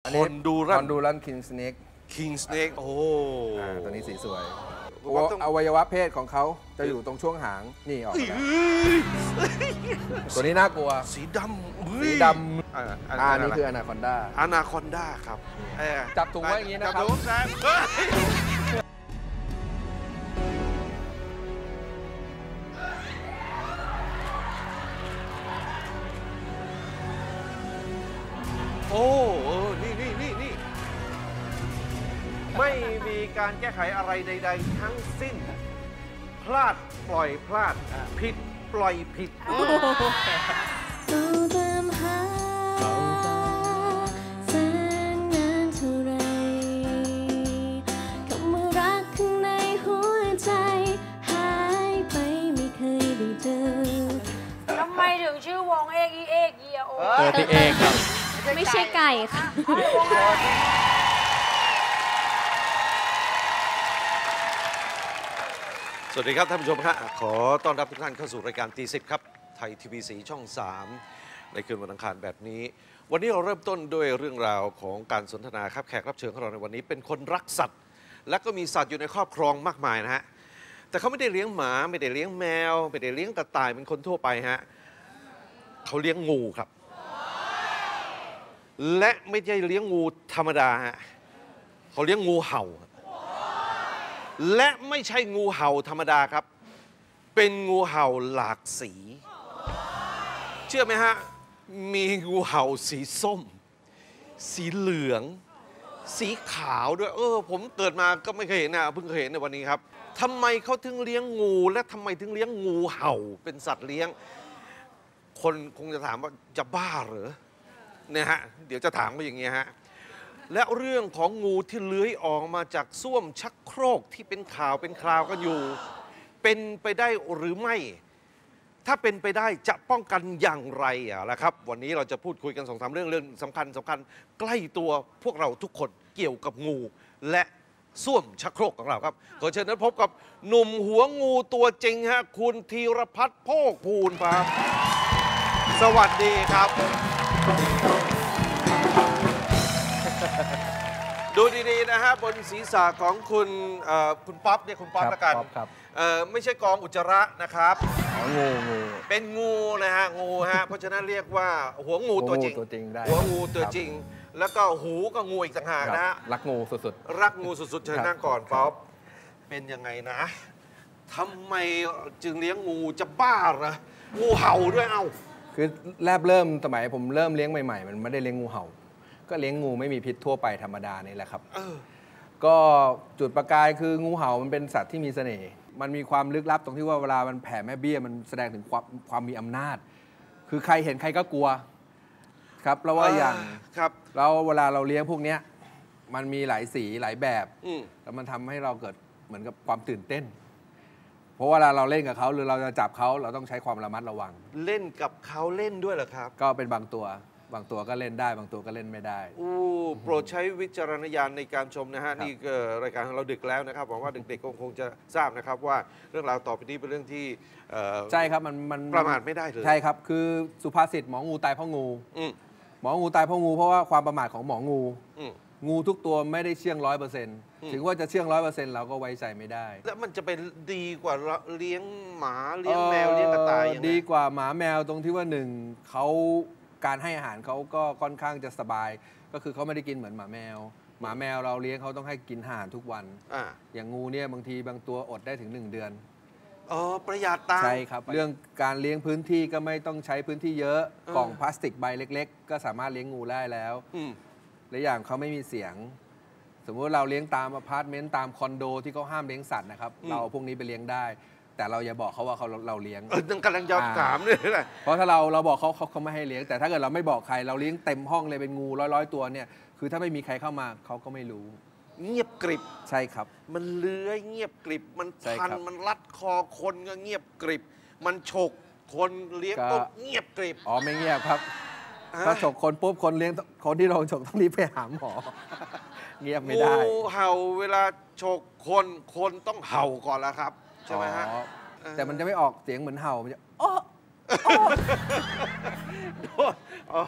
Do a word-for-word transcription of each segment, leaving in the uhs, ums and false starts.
คอนดูรันคอนดูรันคิงสเน็กคิงสเน็กโอ้ตัวนี้สีสวยอวัยวะเพศของเขาจะอยู่ตรงช่วงหางนี่ออกมาตัวนี้น่ากลัวสีดำสีดำอ่านี่คืออนาคอนดาอนาคอนดาครับจับถุงไว้อย่างนี้นะครับโอ้นี่นี่นี่นี่ไม่มีการแก้ไขอะไรใดๆทั้งสิ้นพลาดปล่อยพลาดผิดปล่อยผิดทำไมถึงชื่อวงเอกอีเอกเยียโอตัวที่เอกครับไม่ใช่ไก่ค่ะสวัสดีครับท่านผู้ชมครับขอต้อนรับทุกท่านเข้าสู่รายการตีสิบครับไทยทีวีสีช่องสามในคืนวันอังคารแบบนี้วันนี้เราเริ่มต้นด้วยเรื่องราวของการสนทนาครับแขกรับเชิญของเราในวันนี้เป็นคนรักสัตว์และก็มีสัตว์อยู่ในครอบครองมากมายนะฮะแต่เขาไม่ได้เลี้ยงหมาไม่ได้เลี้ยงแมวไม่ได้เลี้ยงกระต่ายเป็นคนทั่วไปฮะเขาเลี้ยงงูครับและไม่ใช่เลี้ยงงูธรรมดาฮะเขาเลี้ยงงูเห่าและไม่ใช่งูเห่าธรรมดาครับเป็นงูเห่าหลากสีเชื่อไหมฮะมีงูเห่าสีส้มสีเหลืองสีขาวด้วยเออผมเกิดมาก็ไม่เคยเห็นนะเพิ่งเคยเห็นในวันนี้ครับทำไมเขาถึงเลี้ยงงูและทำไมถึงเลี้ยงงูเห่าเป็นสัตว์เลี้ยงคนคงจะถามว่าจะบ้าเหรอเนี่ยฮะเดี๋ยวจะถามมาอย่างเงี้ยฮะและเรื่องของงูที่เลื้อยออกมาจากส้วมชักโครกที่เป็นข่าวเป็นคราวกันอยู่เป็นไปได้หรือไม่ถ้าเป็นไปได้จะป้องกันอย่างไรอ่ะล่ะครับวันนี้เราจะพูดคุยกันสองสามเรื่องเรื่องสำคัญสำคัญใกล้ตัวพวกเราทุกคนเกี่ยวกับงูและส้วมชักโครกของเราครับขอเชิญท่านพบกับหนุ่มหัวงูตัวจริงฮะคุณธีรพัฒน์โภคภูลครับสวัสดีครับดูดีๆนะฮะบนศีรษะของคุณคุณป๊อปเนี่ยคุณป๊อปละกันไม่ใช่กองอุจจาระนะครับงูงูเป็นงูนะฮะงูฮะเพราะฉะนั้นเรียกว่าหัวงูตัวจริงหัวงูตัวจริงแล้วก็หูก็งูอีกต่างหากนะฮะรักงูสุดๆรักงูสุดๆเชิญนั่งก่อนป๊อปเป็นยังไงนะทำไมจึงเลี้ยงงูจะบ้าเหรองูเห่าด้วยเอ้าคือแรกเริ่มสมัยผมเริ่มเลี้ยงใหม่ๆมันไม่ได้เลี้ยงงูเห่าก็เลี้ยงงูไม่มีพิษทั่วไปธรรมดานี่แหละครับก็จุดประกายคืองูเห่ามันเป็นสัตว์ที่มีเสน่ห์มันมีความลึกลับตรงที่ว่าเวลามันแผ่แม่เบี้ยมันแสดงถึงความความมีอำนาจคือใครเห็นใครก็กลัวครับแล้วว่าอย่างครับแล้วเวลาเราเลี้ยงพวกเนี้ยมันมีหลายสีหลายแบบแล้วมันทำให้เราเกิดเหมือนกับความตื่นเต้นเพราะเวลาเราเล่นกับเขาหรือเราจะจับเขาเราต้องใช้ความระมัดระวังเล่นกับเขาเล่นด้วยเหรอครับก็เป็นบางตัวบางตัวก็เล่นได้บางตัวก็เล่นไม่ได้อู้โปรดใช้วิจารณญาณในการชมนะฮะนี่ก็รายการของเราดึกแล้วนะครับหวังว่าเด็กๆคงจะทราบนะครับว่าเรื่องราวต่อไปนี้เป็นเรื่องที่ใช่ครับมันมันประมาทไม่ได้เลยใช่ครับคือสุภาษิตหมองูตายเพราะงูหมองูตายเพราะงูเพราะว่าความประมาทของหมองูงูทุกตัวไม่ได้เชื่องร้อยเปอร์เซ็นต์ถึงว่าจะเชื่องร้อยเปอร์เซ็นต์เราก็ไว้ใจไม่ได้แล้วมันจะเป็นดีกว่าเลี้ยงหมาเลี้ยงแมวเลี้ยงกระต่ายยังไงดีกว่าหมาแมวตรงที่ว่าหนึ่งเขาการให้อาหารเขาก็ค่อนข้างจะสบายก็คือเขาไม่ได้กินเหมือนหมาแมวหมาแมวเราเลี้ยงเขาต้องให้กินอาหารทุกวัน อ, อย่างงูเนี่ยบางทีบางตัวอดได้ถึงหนึ่งเดือนอ๋อประหยัดตังค์ใช่ครับเรื่องการเลี้ยงพื้นที่ก็ไม่ต้องใช้พื้นที่เยอะกล่องพลาสติกใบเล็กๆก็สามารถเลี้ยงงูได้แล้วและอย่างเขาไม่มีเสียงสมมติเราเลี้ยงตามอพาร์ตเมนต์ตามคอนโดที่เขาห้ามเลี้ยงสัตว์นะครับเราพวกนี้ไปเลี้ยงได้แต่เราอย่าบอกเขาว่าเขาเราเลี้ยงเออกำลังจะถามเลยนะเพราะถ้าเราเราบอกเขาเขาเขาไม่ให้เลี้ยงแต่ถ้าเกิดเราไม่บอกใครเราเลี้ยงเต็มห้องเลยเป็นงูร้อยร้อยตัวเนี่ยคือถ้าไม่มีใครเข้ามาเขาก็ไม่รู้เงียบกริบใช่ครับมันเลื้อยเงียบกริบมันพันมันรัดคอคนก็เงียบกริบมันฉกคนเลี้ยงปุ๊บเงียบกริบอ๋อไม่เงียบครับถ้าฉกคนปุ๊บคนเลี้ยงคนที่เราฉกต้องรีบไปหาหมอเงียบไม่ได้งูเห่าเวลาฉกคนคนต้องเห่าก่อนแล้วครับใช่ไหมฮะแต่มันจะไม่ออกเสียงเหมือนเห่ามันจะอ๋อ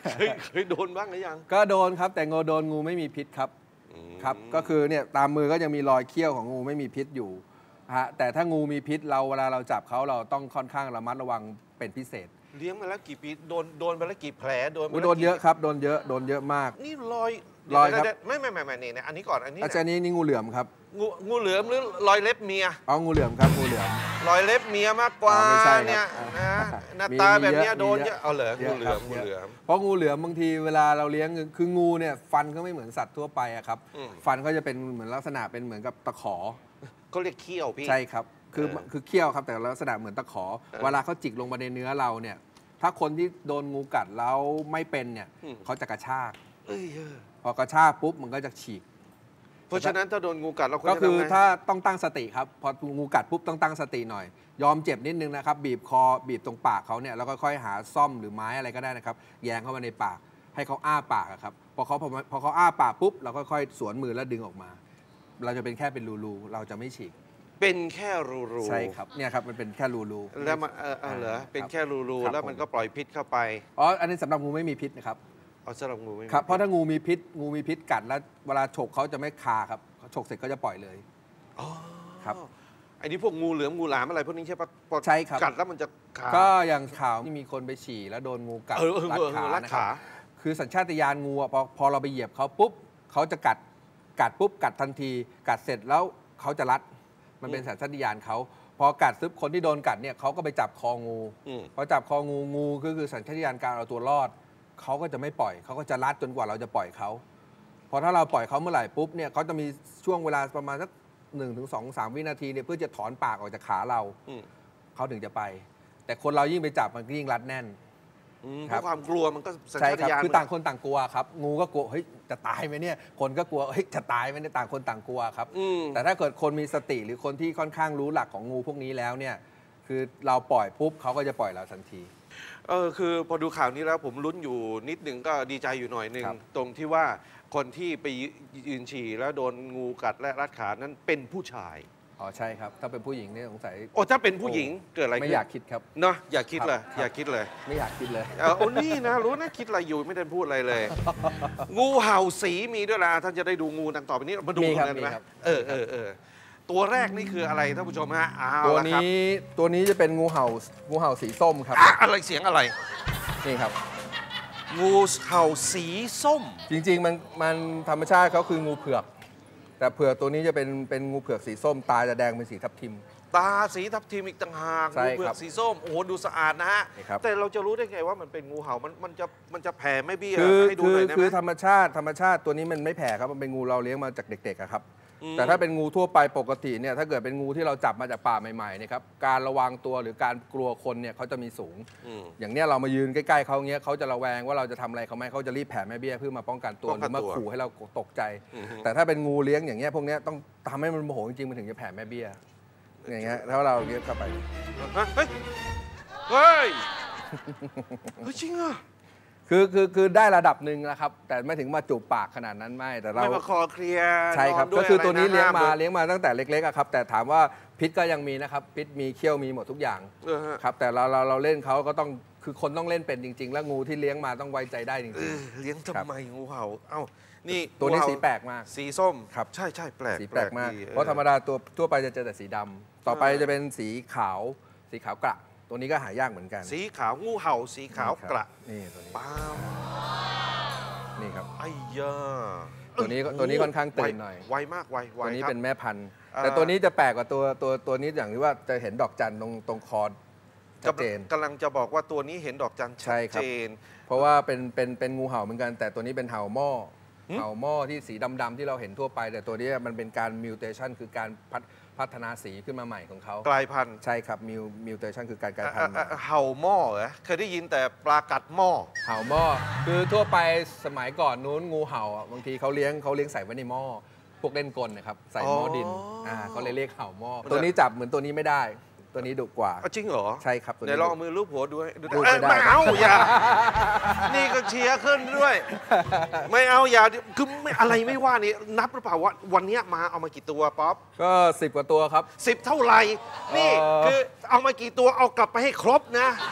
เคยเคยโดนบ้างหรือยังก็โดนครับแต่งูโดนงูไม่มีพิษครับครับก็คือเนี่ยตามมือก็ยังมีรอยเขี้ยวของงูไม่มีพิษอยู่ฮะแต่ถ้างูมีพิษเราเวลาเราจับเขาเราต้องค่อนข้างระมัดระวังเป็นพิเศษเลี้ยงมาแล้วกี่ปีโดนโดนไปแล้วกี่แผลโดนโดนเยอะครับโดนเยอะโดนเยอะมากนี่รอยรอยครับไม่ไม่ไม่ไม่นี่อันนี้ก่อนอันนี้อาจารย์นี้นี่งูเหลือมครับงูงูเหลือมหรือรอยเล็บเมียอ๋องูเหลือมครับงูเหลือมรอยเล็บเมียมากกว่าไม่ใช่เนี่ยนะหน้าตาแบบนี้โดนเยอะเอาเหลืองูเหลือมงูเหลือมเพราะงูเหลือมบางทีเวลาเราเลี้ยงคืองูเนี่ยฟันก็ไม่เหมือนสัตว์ทั่วไปอะครับฟันก็จะเป็นเหมือนลักษณะเป็นเหมือนกับตะขอเขาเรียกเขี้ยวพี่ใช่ครับคือคือเขี้ยวครับแต่ลักษณะเหมือนตะขอเวลาเขาจิกลงมาในเนื้อเราเนี่ยถ้าคนที่โดนงูกัดแล้วไม่เป็นเนี่ยเขาจะกระชากพอกระชากปุ๊บมันก็จะฉีกเพราะฉะนั้นถ้าโดนงูกัดเราก็คือถ้าต้องตั้งสติครับพองูกัดปุ๊บต้องตั้งสติหน่อยยอมเจ็บนิดนึงนะครับบีบคอบีบตรงปากเขาเนี่ยแล้วก็ค่อยหาซ่อมหรือไม้อะไรก็ได้นะครับแยงเข้ามาในปากให้เขาอ้าปากครับพอเขาพอเขาอ้าปากปุ๊บเราก็ค่อยสวนมือแล้วดึงออกมาเราจะเป็นแค่เป็นรูๆเราจะไม่ฉีกเป็นแค่รูรูใช่ครับเนี่ยครับมันเป็นแค่รูรูแล้วมันเออเหรอเป็นแค่รูรูแล้วมันก็ปล่อยพิษเข้าไปอ๋ออันนี้สำหรับงูไม่มีพิษนะครับอ๋อสำหรับงูไม่มีครับเพราะถ้างูมีพิษงูมีพิษกัดแล้วเวลาฉกเขาจะไม่คาครับฉกเสร็จก็จะปล่อยเลยอ๋อครับไอ้นี่พวกงูเหลือมงูหลามอะไรพวกนี้ใช่ปะใช่ครับกัดแล้วมันจะขาก็อย่างข่าวที่มีคนไปฉี่แล้วโดนงูกัดรัดขานะครับคือสัญชาตญาณงูอ่ะพอพอเราไปเหยียบเขาปุ๊บเขาจะกัดกัดปุ๊บกัดทันทีกัดเสร็จแล้วเขาจะรัดมันเป็นสัญชาตญาณเขาพอกัดซึบคนที่โดนกัดเนี่ยเขาก็ไปจับคองูพอจับคองูงูก็คือสัญชาตญาณการเอาตัวรอดเขาก็จะไม่ปล่อยเขาก็จะรัดจนกว่าเราจะปล่อยเขาพอถ้าเราปล่อยเขาเมื่อไหร่ปุ๊บเนี่ยเขาจะมีช่วงเวลาประมาณสักหนึ่งถึงสองสามวินาทีเนี่ยเพื่อจะถอนปากออกจากขาเราเขาถึงจะไปแต่คนเรายิ่งไปจับมันก็ยิ่งรัดแน่นเพราะความกลัวมันก็สัญชาตญาณคือต่างคนต่างกลัวครับงูก็กลัวเฮ้ยจะตายไหมเนี่ยคนก็กลัวเฮ้ยจะตายไหมเนี่ยต่างคนต่างกลัวครับแต่ถ้าเกิดคนมีสติหรือคนที่ค่อนข้างรู้หลักของงูพวกนี้แล้วเนี่ยคือเราปล่อยปุ๊บเขาก็จะปล่อยเราทันทีเออคือพอดูข่าวนี้แล้วผมลุ้นอยู่นิดหนึ่งก็ดีใจอยู่หน่อยหนึ่งตรงที่ว่าคนที่ไปยืนฉี่แล้วโดนงูกัดและรัดขานั้นเป็นผู้ชายอ๋อใช่ครับถ้าเป็นผู้หญิงเนี่ยสงสัยโอ้ถ้าเป็นผู้หญิงเกิดอะไรไม่อยากคิดครับเนาะอยากคิดเลยอยากคิดเลยไม่อยากคิดเลยเออนี่นะรู้นะคิดอะไรอยู่ไม่ได้พูดอะไรเลยงูเห่าสีมีด้วยล่ะท่านจะได้ดูงูดังต่อไปนี้มาดูกันไหมเออเออเออตัวแรกนี่คืออะไรท่านผู้ชมฮะตัวนี้ตัวนี้จะเป็นงูเห่างูเห่าสีส้มครับอะไรเสียงอะไรนี่ครับงูเห่าสีส้มจริงๆมันมันธรรมชาติเขาคืองูเผือกแต่เผือกตัวนี้จะเป็นเป็นงูเผือกสีส้มตาจะแดงเป็นสีทับทิมตาสีทับทิมอีกต่างหากงูเผือกสีส้มโอ้โหดูสะอาดนะฮะแต่เราจะรู้ได้ไงว่ามันเป็นงูเห่ามันมันจะมันจะแผ่ไม่เบี้ยให้ดูหน่อยได้ไหมคือธรรมชาติธรรมชาติตัวนี้มันไม่แผ่ครับมันเป็นงูเราเลี้ยงมาจากเด็กๆครับแต่ถ้าเป็นงูทั่วไปปกติเนี่ยถ้าเกิดเป็นงูที่เราจับมาจากป่าใหม่ๆเนี่ยครับการระวังตัวหรือการกลัวคนเนี่ยเขาจะมีสูงอย่างเนี้ยเรามายืนใกล้ๆเขาเงี้ยเขาจะระแวงว่าเราจะทำอะไรเขาไหมเขาจะรีบแผ่แม่เบี้ยเพื่อมาป้องกันตัวหรือมาขู่ให้เราตกใจแต่ถ้าเป็นงูเลี้ยงอย่างเงี้ยพวกเนี้ยต้องทำให้มันโมโหจริงๆมันถึงจะแผ่แม่เบี้ยอย่างเงี้ยถ้าเราเลี้ยงเข้าไปเฮ้ยเฮ้ยจริงอ่ะคือคือคือได้ระดับหนึ่งนะครับแต่ไม่ถึงมาจูบปากขนาดนั้นไม่แต่เราไม่มาคอเคลียร์ใช่ครับก็คือตัวนี้เลี้ยงมาเลี้ยงมาตั้งแต่เล็กๆครับแต่ถามว่าพิษก็ยังมีนะครับพิษมีเขี้ยวมีหมดทุกอย่างครับแต่เราเราเราเล่นเขาก็ต้องคือคนต้องเล่นเป็นจริงๆแล้วงูที่เลี้ยงมาต้องไว้ใจได้จริงๆเลี้ยงทำไมงูเห่าเอ้านี่ตัวนี้สีแปลกมากสีส้มครับใช่ใช่แปลกสีแปลกมากเพราะธรรมดาตัวทั่วไปจะเจอแต่สีดำต่อไปจะเป็นสีขาวสีขาวกระตัวนี้ก็หายากเหมือนกันสีขาวงูเห่าสีขาวกระนี่ตัวนี้ป้านี่ครับไอ้ยาตัวนี้ตัวนี้ค่อนข้างตื่นหน่อยไวมากไวตัวนี้เป็นแม่พันธุ์แต่ตัวนี้จะแปลกกว่าตัวตัวตัวนี้อย่างที่ว่าจะเห็นดอกจันตรงตรงคอชัดเจนกำลังจะบอกว่าตัวนี้เห็นดอกจันชัดเจนเพราะว่าเป็นเป็นเป็นงูเห่าเหมือนกันแต่ตัวนี้เป็นเห่าหม้อเห่าหม้อที่สีดำๆที่เราเห็นทั่วไปแต่ตัวนี้มันเป็นการมิวเทชันคือการพัฒพัฒนาสีขึ้นมาใหม่ของเขากลายพันธุ์ใช่ครับมิวมิวเทชันคือการกลายพันธุ์เห่าหม้อเหรอเคยได้ยินแต่ปลากัดหม้อเห่าหม้อคือทั่วไปสมัยก่อนนู้นงูเห่าบางทีเขาเลี้ยงเขาเลี้ยงใส่ไว้ในหม้อพวกเล่นกลนะครับใส่หม้อดินอ่าเขาเลยเรียกเห่าหม้อตัวนี้จับเหมือนตัวนี้ไม่ได้ตัวนี้ดุกว่าจริงเหรอใช่ครับเดี๋ยวลองเอามือลูบหัวดูดูไม่เอาอย่านี่ก็เชียร์ขึ้นด้วยไม่เอาอย่าคือไม่อะไรไม่ว่านี่นับหรือเปล่าว่าวันนี้มาเอามากี่ตัวป๊อปก็สิบกว่าตัวครับสิบเท่าไหร่นี่คือเอามากี่ตัวเอากลับไปให้ครบนะ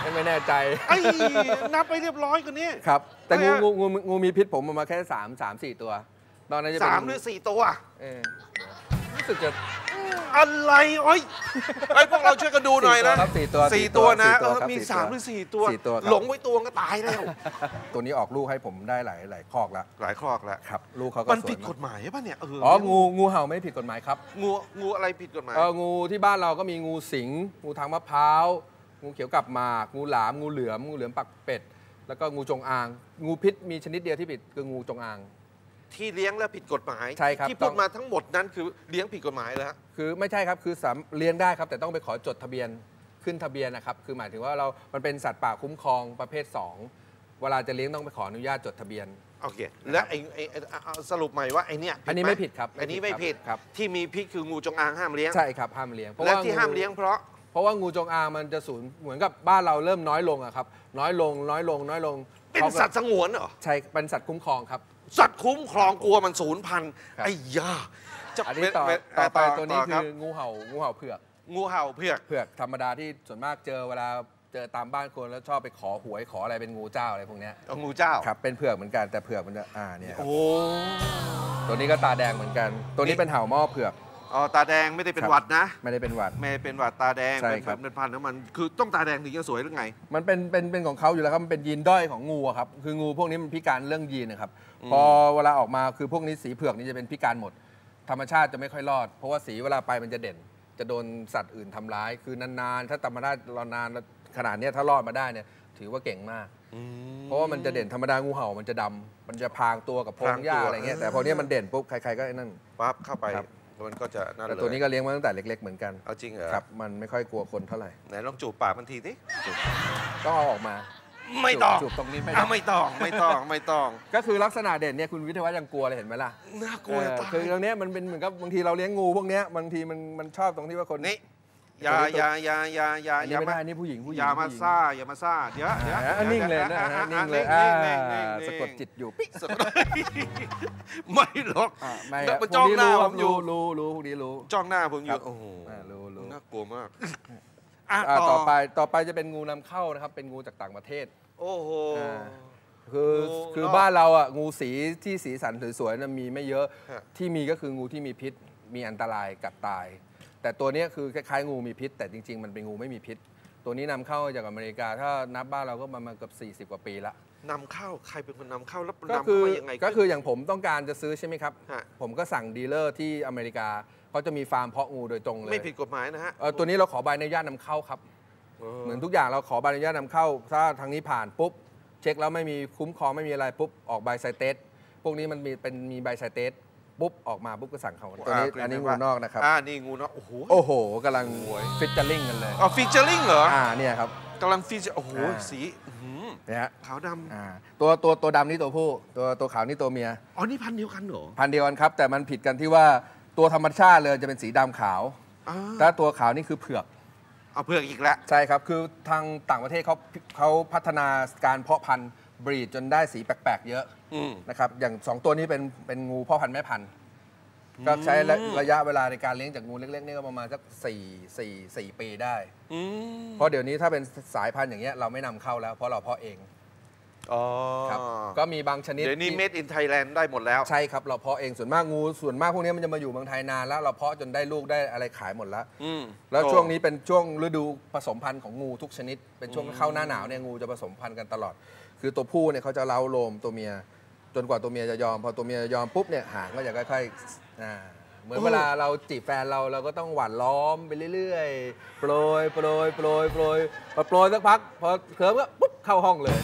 ไม่แน่ใจไอ้นับไปเรียบร้อยกว่านี้ครับ แต่งูไม่ฮะงูงูงูมีพิษผมเอามาแค่สามสามสี่ตัว ตอนนั้นจะเป็นสามหรือสี่ตัวเออรู้สึกจะอะไรโอ้ยไอ้ยพวกเราช่วยกันดูหน่อยนะสี่ตัวครับสี่สี่ตัวตัวนะสี่ตัวเออครับมีสี่ตัวสามหรือสี่ตัวสี่ตัวครับหลงไว้ตัวก็ตายแล้วตัวนี้ออกลูกให้ผมได้หลายหลายคอกแล้วหลายครอกแล้วครับ ลูกเขาก็มันสวยผิดมากฎหมายป่ะเนี่ยเอออ๋องูงูเห่าไม่ผิดกฎหมายครับงูงูอะไรผิดกฎหมายเอองูที่บ้านเราก็มีงูสิงงูทางมะพร้าวงูเขียวกับหมากงูหลามงูเหลือมงูเหลือมปักเป็ดแล้วก็งูจงอาง งูพิษมีชนิดเดียวที่ผิดคืองูจงอางที่เลี้ยงแล้วผิดกฎหมายใช่ครับที่พูต้ดองมาทั้งหมดนั้นคือเลี้ยงผิดกฎหมายแล้วคือไม่ใช่ครับ คือสามเลี้ยงได้ครับ แต่ต้องไปขอจดทะเบียนขึ้นทะเบียนนะครับ คือหมายถึงว่าเรา มันเป็นสัตว์ป่าคุ้มครองประเภทสองเวลาจะเลี้ยงต้องไปขออนุญาตจดทะเบียนโอเค แล้วไอ้ไอ้ไอ้เอาสรุปใหม่ว่าไอ้เนี่ยอันนี้หไม่ผิดครับอันนี้ไม่ผิดครับที่มีพิษคืองูจงอางห้ามเลี้ยงใช่ครับห้ามเลี้ยงเพราะและว่าที่ห้ามเลี้ยงเพราะเพราะว่างูจงอางมันจะสูญเหมือนกับบ้านเราเริ่มน้อยลงอะครับ น้อยลง น้อยลง น้อยลงเป็นสัตว์สงวนเหรอใช่เป็นสัตว์คุ้มครองครับสัตว์คุ้มครองกลัวมันสูญพันธุ์ครับไอ้ยาจะอันนี้ต่อเป็นต่อไปเตัวนี้รับคืองูเห่างูเห่าเผือกงูเห่าเผือกเผือกธรรมดาที่ส่วนมากเจอเวลาเจอตามบ้านคนแล้วชอบไปขอหวยขออะไรเป็นงูเจ้าอะไรพวกเนี้ยเอางูเจ้าครับเป็นเผือกเหมือนกันแต่เผือกมันจะอ่าเนี่ยครับโอ้ตัวนี้ก็ตาแดงเหมือนกัน ตัวนี้เป็นเห่าหม้อเผือกอ๋อตาแดงไม่ได้เป็นครับหวัดนะไม่ได้เป็นหวัดไม่เป็นหวัดตาแดงใช่เป็นครับเป็นพันธุ์ของมันคือต้องตาแดงถึงจะสวยหรือไงมันเป็นเป็นเป็นของเขาอยู่แล้วครับมันเป็นยีนด้อยของงูอะครับคืองูพวกนี้มันพิการเรื่องยีนนะครับพอเวลาออกมาคือพวกนี้สีเผือกนี่จะเป็นพิการหมด ธรรมชาติจะไม่ค่อยรอด เพราะว่าสีเวลาไปมันจะเด่น จะโดนสัตว์อื่นทำร้าย คือนานๆถ้าธรรมชาติรอนานขนาดเนี้ยถ้ารอดมาได้เนี่ยถือว่าเก่งมาก เพราะว่ามันจะเด่นธรรมดางูเห่ามันจะดำมันจะพรางตัวกับพงหญ้าอะไรเงี้ยแต่พอเนี้ยมันเด่นปุ๊บใครๆก็ไอ้นั่นปั๊บเข้าไปครับมันก็จะนั่นเลแต่ยตัวนี้ก็เลี้ยงมาตั้งแต่เล็ก ๆเหมือนกันเอาจริงเหรอครับมันไม่ค่อยกลัวคนเท่าไหร่ไหนลองจูบปากมันทีสิต้องเอาออกมาไม่ต้องจูบตรงนี้ไม่ได้อ่ะไม่ต้องไม่ต้องไม่ต้องก็คือลักษณะเด่นเนี่ยคุณวิทยาวัฒน์ยังกลัวเลยเห็นไหมล่ะน่ากลัวเออตายคือตรงเนี้ยมันเป็นเหมือนกับบางทีเราเลี้ยงงูพวกเนี้ยบางทีมันมันชอบตรงที่ว่าคนนี่อย่าอย่าอย่าอย่าอย่าอันนี้ไม่ได้อันนี่ผู้หญิงผู้หญิงอย่ามาผู้หญิงซ่าอย่ามาซ่าเดี๋ยวเดี๋ยวอ่านิ่งเลยนะอ่ฮะอ่นิ่งเลยอ่อ่านิ่งนิ่งนิ่งสะกดจิตอยู่ปิ๊กสะกดไม่หรอกอ่าไม่แล้วครับมันจ้องหน้าพผวกมอยู่รู้รู้รู้พวกนี้รู้จ้องหน้าผมอครัยู่บโอ้โหอ่ารู้รู้น่ากลัวมากอ่ะอ่าต่ต่ออไปต่อไปจะเป็นงูนำเข้านะครับเป็นงูจากต่างประเทศโอ้โหอ่า คืองูคือเนอะบ้านเราอ่ะงูสีที่สีสันสวยๆนะมีไม่เยอะฮะที่มีก็คืองูที่มีพิษ มีอันตรายกัดตาย แต่ตัวเนี้ยคือคล้ายๆงูมีพิษ แต่จริงๆมันเป็นงูไม่มีพิษ ตัวนี้นำเข้าจากอเมริกาถ้านับบ้านเราก็ประมาณเกือบสี่สิบกว่าปีละนำเข้าใครเป็นคนนำเข้าแล้วก็นำคืเข้าอมายังไงก็คืออย่างผมต้องการจะซื้อใช่ไหมครับฮะผมก็สั่งดีลเลอร์ที่อเมริกาเขาจะมีฟาร์มเพาะงูโดยตรงเลยไม่ผิดกฎหมายนะฮะเออตัวนี้เราขอใบอนุญาตนำเข้าครับ เหมือนทุกอย่างเราขอใบอนุญาตนำเข้า ถ้าทางนี้ผ่านปุ๊บ เช็คแล้วไม่มีคุ้มครองไม่มีอะไรปุ๊บ ออกใบไซเตสพวกนี้มันมีเป็นมีใบไซเตสปุ๊บ ออกมาปุ๊บก็สั่งเขาตัวนี้อ่าอันนี้เกรงูดว่านอกนะครับอ่านี่งูนอกโอ้โหโอ้โหกำลังฟิชเจอริงกันเลยอ๋อฟีเจอริงเหรออ่าเนี่ยครับกำลังฟีเจอโอ้โหอ่าสีอื้อหือเนี่ยฮะขาวดอ่าตัวตัวตัวดำนี่ตัวผู้ ตัวตัวขาวนี่ตัวเมียำอ๋อนี่พันธุ์เดียวกันเหรอพันธุ์เดียวกันครับ แต่มันผิดกันที่ว่าตัวธรรมชาติเลยจะเป็นสีดำขาวอ่าถ้าตัวขาวนี่คือเผือกเอาเผือกอีกแล้วใช่ครับ คือทางต่างประเทศเขาเขาพัฒนาการเพาะพันธุ์บรีดจนได้สีแปลกๆ เยอะอืมนะครับ อย่างสองตัวนี้เป็นเป็นงูพ่อพันธุ์แม่พันธุ์ ก็ใช้ระระยะเวลาในการเลี้ยงจากงูเล็กๆนี่ก็ประมาณสักสี่สี่สี่ปีได้อืมเพราะเดี๋ยวนี้ถ้าเป็นสายพันธุ์อย่างเงี้ยเราไม่นำเข้าแล้ว เพราะเราเพาะเองอ๋อครับ ก็มีบางชนิดเดี๋ยวนี้ที่ made in Thailand ได้หมดแล้วใช่ครับ เราเพาะเองส่วนมากงูส่วนมากพวกนี้มันจะมาอยู่เมืองไทยนานแล้วเราเพาะจนได้ลูกได้อะไรขายหมดแล้วอืมแล้วช่วงนี้เป็นช่วงฤดูผสมพันธุ์ของงูทุกชนิด เป็นช่วงเข้าหน้าหนาวเนี่ยงูจะผสมพันธุ์กันตลอด คือตัวผู้เนี่ยเขาจะเล้าโลมตัวเมีย จนกว่าตัวเมียจะยอม พอตัวเมียยอมปุ๊บเนี่ยหางก็จะค่อยๆอ่าเหมือนเวลาเราจีบแฟนเราเราก็ต้องหวานล้อมไปเรื่อยๆ โปรยโปรยโปรยโปรยพอโปรยสักพัก พอเคลิ้มก็ปุ๊บเข้าห้องเลย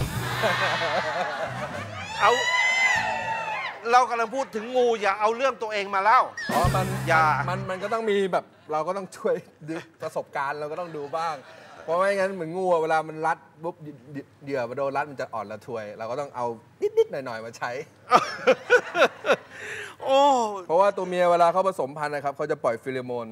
เอา เรากำลังพูดถึงงูอย่าเอาเรื่องตัวเองมาเล่าอ๋อ มันอย่ามัน มันก็ต้องมีแบบเราก็ต้องช่วยดูประสบการณ์เราก็ต้องดูบ้าง เพราะไม่งั้นเหมือนงูอะเวลามันรัดปุ๊บเหยื่อมาโดนรัดมันจะอ่อนระทวย เราก็ต้องเอานิดๆหน่อยๆมาใช้โอ้เพราะว่าตัวเมียเวลาเขาผสมพันธุ์นะครับเขาจะปล่อยฟิโรโมน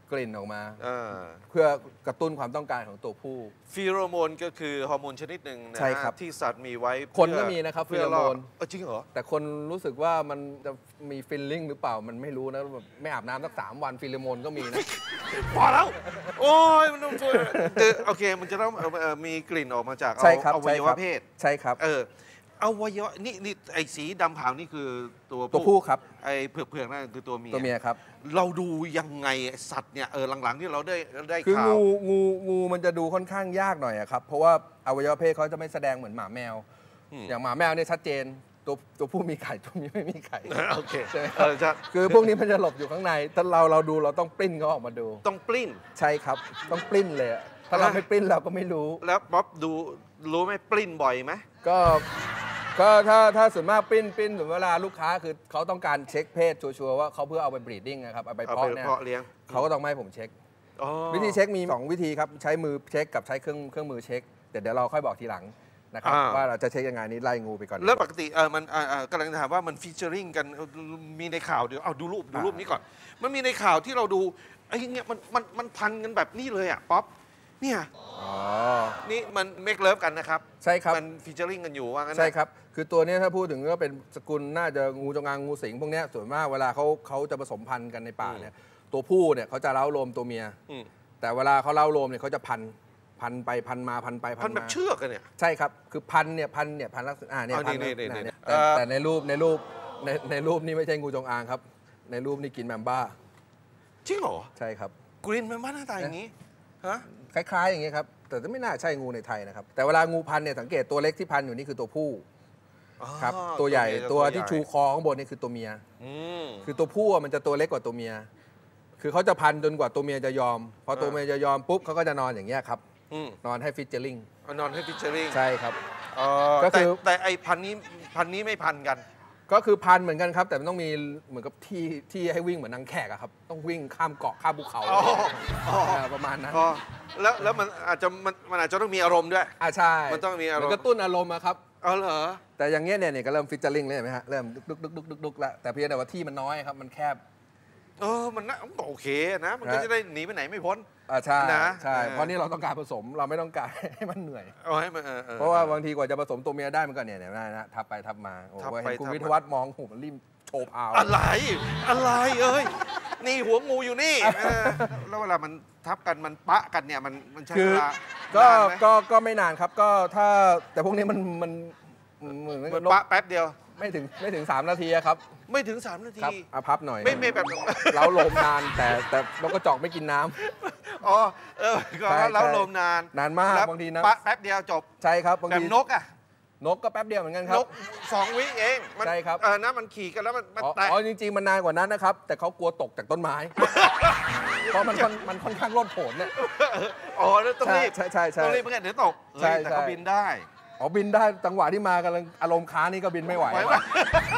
กลิ่นออกมาอ่าเพื่อกระตุ้นความต้องการของตัวผู้ฟีโรโมนก็คือฮอร์โมนชนิดหนึ่งนะใช่ครับที่สัตว์มีไว้คนก็เพื่อมีนะครับเพื่อฟีโรโมนล่อเออจริงเหรอแต่คนรู้สึกว่ามันจะมีฟีลลิ่งหรือเปล่ามันไม่รู้นะแบบไม่อาบน้ำสักสามวันฟีโรโมนก็มีนะพอแล้ว โอ้ยมันต้องช่วยแต่โอเค มันจะต้องเอ่อเอ่อมีกลิ่นออกมาจากใช่ครับอวัยวะเพศใช่ครับเอออวัยวะนี่นี่ไอ้สีดำขาวนี่คือตัวตัวผู้ครับไอ้เผือกเผือกๆนั่นคือตัวเมียตัวเมียครับเราดูยังไงไอ้สัตว์เนี่ยเออหลังๆที่เราได้ได้คือข่าวงูงูงูมันจะดูค่อนข้างยากหน่อยอะครับ เพราะว่าอวัยวะเพศเขาจะไม่แสดงเหมือนหมาแมวอืมอย่างหมาแมวเนี่ยชัดเจน ตัวตัวผู้มีไข่ตัวเมียไม่มีไข่โอเคใช่ไหมคเอรับอจะคือพวกนี้มันจะหลบอยู่ข้างในถ้าเราเราดูเราต้องปริ้นเขาออกมาดูต้องปลิ้นใช่ครับ ต้องปริ้นเลยอะถ้าเราอ่ะไม่ปริ้นเราก็ไม่รู้แล้วป๊อปดูรู้ไหมปลิ้นบ่อยไหมก็ก็ถ้าถ้าส่วนมากปริ้นปริ้นหรือเวลาลูกค้าคือเขาต้องการเช็คเพศชัวร์ๆว่าเขาเพื่อเอาไปบรีดดิ้งนะครับเอาไปเอาเพาะไปเนี่ยเพาะเลี้ยงเขาก็ต้องไม่ให้ผมเช็คอ๋อวิธีเช็คมีสองวิธีครับใช้มือเช็คกับใช้เครื่องเครื่องมือเช็คแต่เดี๋ยวเราค่อยบอกทีหลังนะครับอ่าว่าเราจะเช็คยังไงนี้ไล่งูไปก่อนแล้วปกติเออมันเอ่อเอ่อกำลังถามว่ามันฟีเจอริงกันเอ่อมีในข่าวเดี๋ยวเอาดูรูปดูรูปนี้ก่อน มันมีในข่าวที่เราดูไอ้เนี่ยมันมันมันพันกันแบบนี้เลยอ่ะป๊อปเนี่ยอ๋อนี่มันเมคเลิฟกันนะครับใช่ครับมันฟีเจอริงกันอยู่ว่างั้นนะใช่ครับคือตัวเนี้ยถ้าพูดถึงก็เป็นสกุลน่าจะงูจงอางงูสิงพวกเนี้ยส่วนมากเวลาเขาเขาจะผสมพันธุ์กันในป่าเนี่ยตัวผู้เนี่ยเขาจะเล้าโลมตัวเมียอืมแต่เวลาเขาเล้าโลมเนี่ยเขาจะพันพันไปพันมาพันไปพันแบบมาเชือกกันเนี่ยใช่ครับ คือพันเนี่ยพันเนี่ยพันลักษณะอ่าเนี่ยอ๋อพันนี่ลักษณะนี่เนี่ยนี่แต่เอ่อแต่ในรูปในรูปในในรูปนี่ไม่ใช่งูจงอางครับ ในรูปนี่กินแมมบ้าจริงเหรอใช่ครับกรีนมันบ้าหน้าตาอย่างนี้ฮะคล้ายๆอย่างเงี้ยครับแต่ไม่น่าใช่งูในไทยนะครับ แต่เวลางูพันเนี่ยสังเกตตัวเล็กที่พันอยู่นี่คือตัวผู้ครับอ๋อตัวใหญ่เมียตัวใหญ่ที่ชูคอข้างบนนี่คือตัวเมียอืมคือตัวผู้อะมันจะตัวเล็กกว่าตัวเมีย คือเขาจะพันจนกว่าตัวเมียจะยอม พอตัวอ่าเมียจะยอมปุ๊บเขาก็จะนอนอย่างเงี้ยครับอืมนอนให้ฟิชเจอริงเอานอนให้ฟิชเชอริงใช่ครับอ๋อก็แต่คือแต่ไอพันนี้พันนี้ไม่พันกันก็คือพันเหมือนกันครับ แต่มันต้องมีเหมือนกับที่ที่ให้วิ่งเหมือนนางแขกอะครับ ต้องวิ่งข้ามเกาะข้ามภูเขาอ๋ออ๋อาประมาณนั้นอ๋อแล้วแล้วมันอาจจะมันมันอาจจะต้องมีอารมณ์ด้วยอ่าใช่มันต้องมีอารมณ์นกระตุ้นอารมณ์อะครับเอาเหรอแต่อย่างเงี้ยเนี่ยเนี่ยก็เริ่มฟิชเจอริงเลยเห็นไหมฮะ เริ่มดุกดุกดุกดุกดุกแล้วแต่เพียงแต่ว่าที่มันน้อยครับ มันแคบเออ มันน่าก็โอเคนะ มันก็นะจะได้หนีไปไหนไม่พ้นอ่าใช่นะใช่เออเพราะนี่เราต้องการผสม เราไม่ต้องการให้มันเหนื่อยเอาให้มันเออออเพราะว่าบางทีกว่าจะผสมตัวเมียได้มันก็เนี่ยเนี่ยนะนะทับไปทับมาโอ้ทับโหไปเห็นคุณทับมาวิทยวัฒน์มองโอ้โหมันริมโชว์พาวอะไร อะไรเอ้ย นี่หัวงูอยู่นี่เออแล้วเวลามันทับกันมันปะกันเนี่ย มันมันใช้คืเวอลาก็นานไหมก็ก็ไม่นานครับก็ถ้าแต่พวกนี้มันมันเหมือนมันนกปะแป๊บเดียวไม่ถึงไม่ถึงสามนาทีอะครับไม่ถึงสามนาคทีรับอาพับหน่อยไม่ไม่แบบเล้าโลมนานแต่แต่นกกระจอกไม่กินน้ำอ๋อ เออก็ใช่แล้วใช่ลมนานนานมากแล้วบางทีนะปะแป๊บเดียวจบใช่ครับบางแบบทีนกอ่ะนกก็แป๊บเดียวเหมือนกันครันบกสองวิเองมันใช่ครับเออนะมันขี่กันแล้วมันมันอ๋อแตะอ๋อจริงๆมันนานกว่านั้นนะครับ แต่เขากลัวตกจากต้นไม้ เพราะมันค่อนมันค่อนข้างโลดโผนเนี่ยอ๋อแล้วต้องรีบใช่ใช่ใช่ต้องรีบไม่งั้นเดี๋ยวตกใช่เฮ้ยแต่ใช่เขาบินได้อ๋อบินได้จังหวะที่มากำลังอารมณ์ค้านี่ก็บินไม่ไหวไหวปะ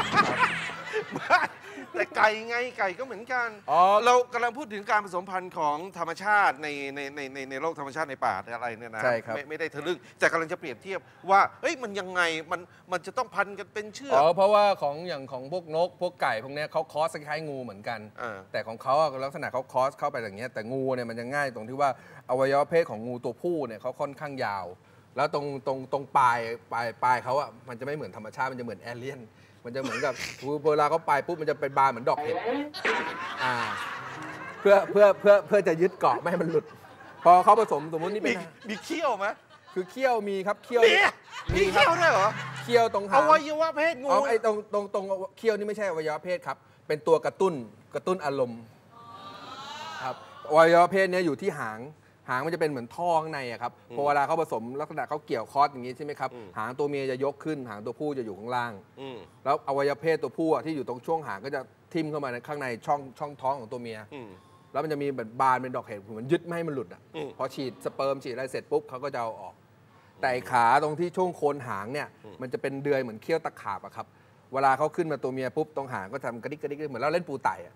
แต่ไก่ไงไก่ก็เหมือนกันอ๋อเรากำลังพูดถึงการผสมพันธุ์ของธรรมชาติในในในในในโลกธรรมชาติในป่าอะไรเนี่ยนะใช่ครับไม่ไม่ได้ทะลึ่งแต่กำลังจะเปรียบเทียบว่าเฮ้ยมันยังไงมันมันจะต้องพันกันเป็นเชือกอ๋อเพราะว่าของอย่างของพวกนกพวกไก่พวกเนี้ยเขาคอสคล้ายๆงูเหมือนกันอ่าแต่ของเขาอะลักษณะเขาคอสเข้าไปอย่างเงี้ยแต่งูเนี่ยมันจะง่ายตรงที่ว่าอวัยวะเพศของงูตัวผู้เนี่ยเขาค่อนข้างยาว แล้วตรงตรงตรงปลายปลายปลายเขาอะมันจะไม่เหมือนธรรมชาติมันจะเหมือนแอเลี่ยนมันจะเหมือนกับ เวลาเขาปลายปุ๊บมันจะเป็นบานเหมือนดอกเห็ดอ่าเพื่อเพื่อเพื่อเพื่อจะยึดเกาะไม่ให้มันหลุด พอเขาผสมสมมตินี่มีเป็นมีเขี้ยวไหมคือเขี้ยวมีครับเขี้ยวเนี่ยมีเขี้ยวด้วยเหรอเขี้ยวตรงหาอง วัยวะเพศงูอ๋อไอ้ตรงตรงตรงเขี้ยวนี่ไม่ใช่อวัยวะเพศครับ เป็นตัวกระตุ้นกระตุ้นอารมณ์ครับอวัยวะเพศเนี้ยอยู่ที่หางหางมันจะเป็นเหมือนท่อข้างในอะครับพอเวลาเขาผสมลักษณะเขาเกี่ยวคอร์สอย่างนี้ใช่ไหมครับหางตัวเมียจะยกขึ้นหางตัวผู้จะอยู่ข้างล่างอืมแล้วอวัยวะเพศตัวผู้อะที่อยู่ตรงช่วงหางก็จะทิ่มเข้ามาในข้างในช่องช่องท้องของตัวเมียอืมแล้วมันจะมีแบบบานเป็นดอกเห็ดเหมือนยึดไม่ให้มันหลุดอ่ะอืมพอฉีดสเปิร์มฉีดอะไรเสร็จปุ๊บเขาก็จะเอาออก แต่ไอ้ขาตรงที่ช่วงโคนหางเนี่ยมันจะเป็นเดือยเหมือนเขี้ยวตะขาบอะครับเวลาเขาขึ้นมาตัวเมียปุ๊บตรงหางก็ทำกระดิกกระดิกเหมือนเราเล่นปูไต่อะ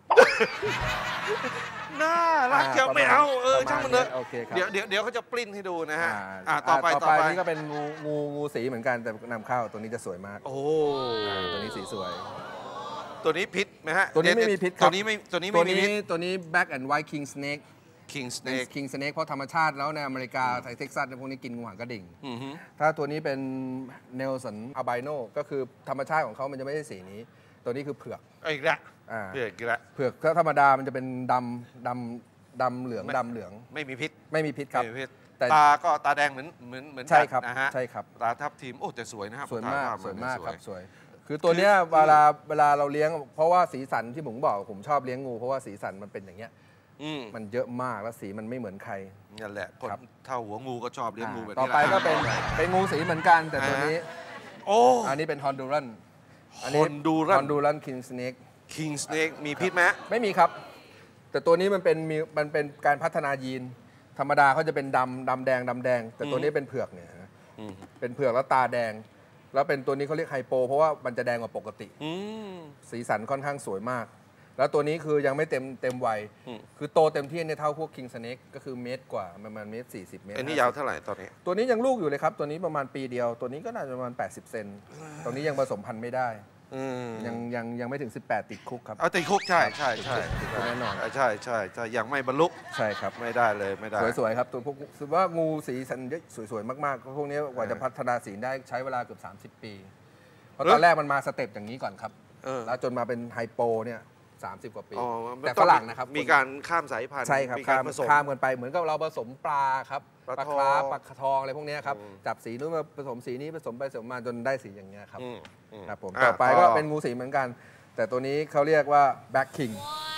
น่ารักอ่าจะประมาณไม่เอาเออประมาณช่างมันเถอะโอเคครับเดี๋ยวเดี๋ยวเดี๋ยวเขาจะปริ้นให้ดูนะฮะอ่าอ่าต่อไปต่อไปนี่ก็เป็นงูงูงูสีเหมือนกันแต่นำเข้าตัวนี้จะสวยมากโอ้อ่าตัวนี้สีสวยตัวนี้พิษไหมฮะตัวนี้ไม่มีพิษครับตัวนี้ไม่ตัวนี้ตัไม่วมีนี้พิษตัวนี้ black and white king snake King เป็น Snake King Snake เพราะธรรมชาติแล้วในอเมริกาไทเท็กซัสพวกนี้กินงูหางกระดิ่งอือฮึถ้าตัวนี้เป็นเนลสันอาไบโนก็คือธรรมชาติของเขามันจะไม่ใช่สีนี้ ตัวนี้คือเผือกเอาอีกแล้วอ่าเผือกอีกแล้วเผือกถ้าธรรมดามันจะเป็นดำดำดำเหลืองดำเหลืองไม่มีพิษไม่มีพิษครับไม่มีพิษแต่ตาก็ตาแดงเหมือนเหมือนเหมือนใช่ครับกันนะฮะใช่ครับตาทับทิมโอ้แต่สวยนะครับสวยมากถ่ภพสวยมากนครับสวย คือตัวเนี้ยคือเวลาเวลาเราเลี้ยง เพราะว่าสีสันที่ผมบอกผมชอบเลี้ยงงูเพราะว่าสีสันมันเป็นอย่างเงี้ยอืมมันเยอะมากแล้วสีมันไม่เหมือนใครนั่นแหละคนครับเท่าหัวงูก็ชอบเลี้ยงงูแบบต่อนี้ไปแหละก็เป็นเป็นงูสีเหมือนกัน แต่ตัวนี้โอ้อันนี้เป็นฮอนดูรัน Honduran ฮอนดูรันคิงสเนก King Snake มีพิษไหมไม่มีครับ แต่ตัวนี้มันเป็นมีมันเป็นการพัฒนายีน ธรรมดาเขาจะเป็นดำดำแดงดำแดง แต่ตัวนี้เป็นเผือกเนี่ยนะอืมเป็นเผือกแล้วตาแดง แล้วเป็นตัวนี้เขาเรียกไฮโป เพราะว่ามันจะแดงกว่าปกติอืมสีสันค่อนข้างสวยมาก แล้วตัวนี้คือยังไม่เต็มเต็มวัยอืมคือโตเต็มที่ในเท่าพวกคิงสเนกก็คือเมตรกว่าประมาณเมตรสี่สิบเมตรอันนี้ห้สิบยาวเท่าไหร่ตอนนี้ตัวนี้ยังลูกอยู่เลยครับ ตัวนี้ประมาณปีเดียว ตัวนี้ก็น่าจะประมาณแปดสิบเซนตัวนี้ยังผสมพันธุ์ไม่ได้อืมยังยังยังไม่ถึงสิบแปดติดคุกครับเอาติดคุกใช่ใช่ใช่ติดคุกแน่นอนใช่ใช่ใช่ยังไม่บรรลุใช่ครับไม่ได้เลยไม่ได้สวยๆครับตัวพวกถือว่างูสีสันเยอะสวยๆมากๆพวกนี้กว่าจะพัฒนาสีได้ใช้เวลาเกือบสามสิบปี เพราะตอนแรกมันมาสเต็ปอย่างนี้ก่อนครับเออแล้วจนมาเป็นไฮโปเนี่ยสามสิบกว่าปีอ๋อมันแต่ต้ฝองรั่งนะครับมีการข้ามสายพันธุ์ใช่ครับมีกาข้าร มผสมข้ามกันไปเหมือนกับเราผสมปลาครับปลาปลาทคองราฟปลาทองอะไรพวกเนี้ยครับอืมจับสีนู้นมาผสมสีนี้ผสมไปผสมมาจนได้สีอย่างเงี้ยครับอืมอืมครับผมอ่ะต่อไปต่อก็เป็นงูสีเหมือนกัน แต่ตัวนี้เขาเรียกว่าแบ็คคิง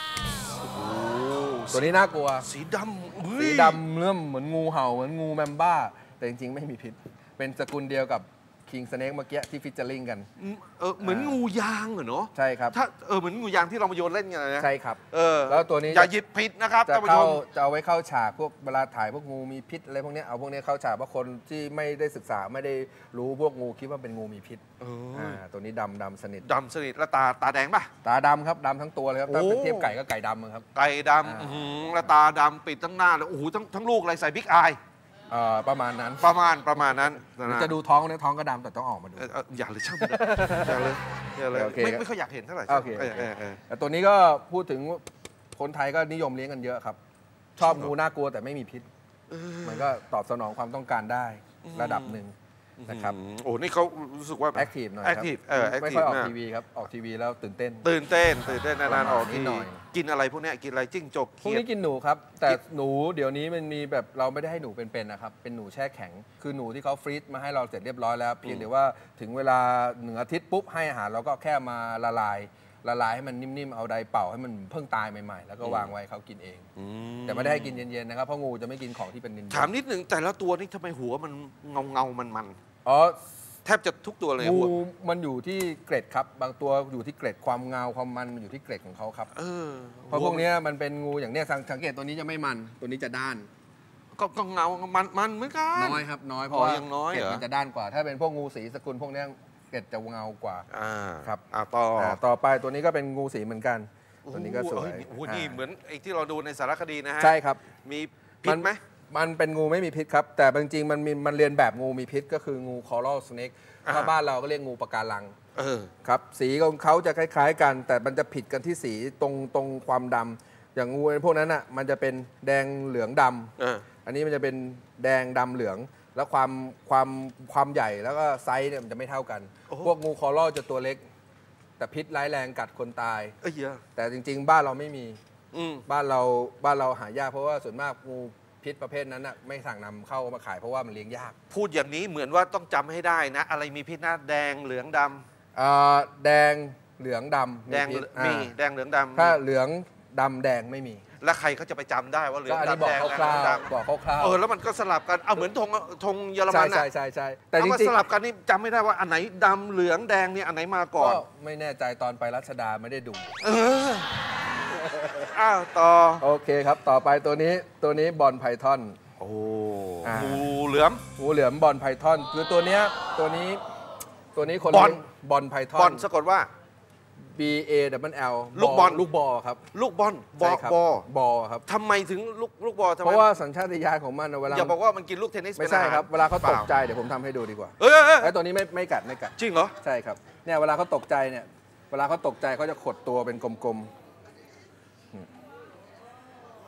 ตัวนี้น่ากลัวสีดำอุ้ยสีดำเริ่มเหมือนงูเห่าเหมือนงูแมมบ้า แต่จริงๆ ไม่มีพิษ เป็นสกุลเดียวกับคิงสเนกเมื่อกี้ที่ฟิชเจอริงกันเออเหมือนงูยางเหรอเนาะใช่ครับถ้าเออเหมือนงูยางที่เรามาโยนเล่นกันนะใช่ครับเออแล้วตัวนี้อย่าหยิบผิดนะครับจะท่านผู้ชเข้าม จะเอาไว้เข้าฉากพวกเวลาถ่ายพวกงูมีพิษอะไรพวกเนี้ยเอาพวกเนี้ยเข้าฉากเพราะคนที่ไม่ได้ศึกษาไม่ได้รู้พวกงูคิดว่าเป็นงูมีพิษเอออ่าตัวนี้ดำดำสนิทดำสนิทแล้วตาตาแดงป่ะตาดำครับดำทั้งตัวเลยครับถ้าโอ้เป็นเทียบไก่ก็ไก่ดำครับไก่ดอ่าำอื้อหือแล้วตาดำปิดทั้งหน้าเลยโอ้โหทั้งทั้งลูกอะไรใส่บิ๊กอายเอ่อประมาณนั้นประมาณประมาณนั้นหรือนะจะดูท้องเนี่ยท้องก็ดำแต่ต้องออกมาดูเออเอออย่าเลยช่างมันอย่าเลยอย่าเลยโอเคไม่ครับไม่ค่อยอยากเห็นเท่าไหร่โอเคเออเออเออแต่ตัวนี้ก็พูดถึงคนไทยก็นิยมเลี้ยงกันเยอะครับ ชอบงูน่ากลัวแต่ไม่มีพิษ มันก็ตอบสนองความต้องการได้ระดับหนึ่งนะครับอืมโอ้นี่เขารู้สึกว่าแอคทีฟหน่อยแอคครับ ทีฟเออแอคไม่ทีฟค่อยออกมากทีวีครับ ออกทีวีแล้วตื่นเต้นตื่นเต้นตื่นเต้นนานๆออกนิทีดหน่อยกินอะไรพวกเนี้ยกินอะไรจิ้งจกพวกเขียดนี้กินหนูครับ แต่หนูเดี๋ยวนี้มันมีแบบเราไม่ได้ให้หนูเป็นๆนะครับ เป็นหนูแช่แข็ง คือหนูที่เขาฟรีซมาให้เราเสร็จเรียบร้อยแล้ว เพียงแต่ว่าถึงเวลาหนึ่งอาทิตย์ปุ๊บให้อาหารเราก็แค่มาละลาย ละลายให้มันนิ่มๆ เอาไดร์เป่าให้มันเพิ่งตายใหม่ๆ แล้วก็วางไว้เขากินเองอืมแต่ไม่ได้ให้กินเย็นๆนะครับ เพราะงูจะไม่กินของที่เป็นเย็นๆถามนิดหนึ่งแต่ละตัวนี่ทำไมหัวมันเงาเงาๆมันมันอ๋อๆแทบจะทุกตัวเลยงูหัวมันอยู่ที่เกร็ดครับ บางตัวอยู่ที่เกร็ดความเงาความมันมันอยู่ที่เกร็ดของเขาครับเออเพราะพวกเนี้ยมันเป็นงูอย่างเนี้ยสังสังเกตตัวนี้จะไม่มัน ตัวนี้จะด้านก็ก็เงามันมันเหมือนกันน้อยครับน้อยเพอ๋ราะอว่ายังน้อยเกร็ดเหรอมันจะด้านกว่า ถ้าเป็นพวกงูสีสกุลพวกเนี้ยเกร็ดจะเงากว่าอ่าครับอ่าต่ออ่าต่อไปตัวนี้ก็เป็นงูสีเหมือนกัน ตัวนี้ก็สวยโอ้โหนี่อ่าเหมือนไอ้ที่เราดูในสารคดีนะฮะใช่ครับมีพิษไหมมันเป็นงูไม่มีพิษครับ แต่จริงๆมันมีมันเรียนแบบงูมีพิษก็คืองู coral snake อ่าถ้าบ้านเราก็เรียกงูปะการังเออครับสีของเขาจะคล้าย ๆ กัน แต่มันจะผิดกันที่สีตรงตรงความดำอย่างงูพวกนั้นอ่ะมันจะเป็นแดงเหลืองดำเอออันนี้มันจะเป็นแดงดำเหลือง แล้วความความความใหญ่แล้วก็ไซส์เนี่ยมันจะไม่เท่ากันโอ้โหพวกงูคอรัลจะตัวเล็ก แต่พิษร้ายแรงกัดคนตายเอ้ยเหี้ยแต่จริง ๆ บ้านเราไม่มีอืมบ้านเราบ้านเราหายากเพราะว่าส่วนมากงูพิษประเภทนั้นน่ะไม่สั่งนำเข้ามาขายเพราะว่ามันเลี้ยงยากพูดอย่างนี้เหมือนว่าต้องจำให้ได้นะ อะไรมีพิษนะแดงเหลืองดำเอ่อแดงเหลืองดำแดงพิษมีอ่าแดงเหลืองดำถ้าเหลืองดำแดงไม่มีแล้วใครเขาจะไปจำได้ว่าเหลือก็งอันนี้ดำบอกแดงคร่าวดๆบอกคร่าวำเออแล้วมันก็สลับกันเอาเหมือนธงธงเยอรๆใช่มันใช่น่ะใช่ใช่แต่จถ้าว่าริงสลับกันนี่จำไม่ได้ว่าอันไหนดำเหลืองแดงเนี่ยอันไหนมาๆก่อนก็ไม่แน่ใจตอนไปรัชดาไม่ได้ดูเอออ้าวต่อโอเคครับ ต่อไปตัวนี้ตัวนี้บอลไพทอนโอ้อ่างูเหลือมงูเหลือมบอลไพทอนคือตัวเนี้ยตัวนี้ตัวนี้คนบอลเลี้ยงบอลไพทอนบอลสะกดว่า B A W L ลูกบอลลูกบอลครับลูกบอลบอใช่ครับบอบอลครับทำไมถึงลูกลูกบอลทำไมเพราะว่าสัญชาตญาณของมันน่ะเวลาอย่าบอกว่ามันกินลูกเทนนิสไม่ใช่ครับป็นอหเวลาเขาตกใจปล่เดี๋ยวผมทำให้ดูดีกว่าเอ้ยเอ้ยเอ้ยไอ้ตัวนี้ไม่ไม่กัดไม่กัดจริงเหรอใช่ครับเนี่ยเวลาเขาตกใจเนี่ยเวลาเขาตกใจเขาจะขดตัวเป็นกลมๆ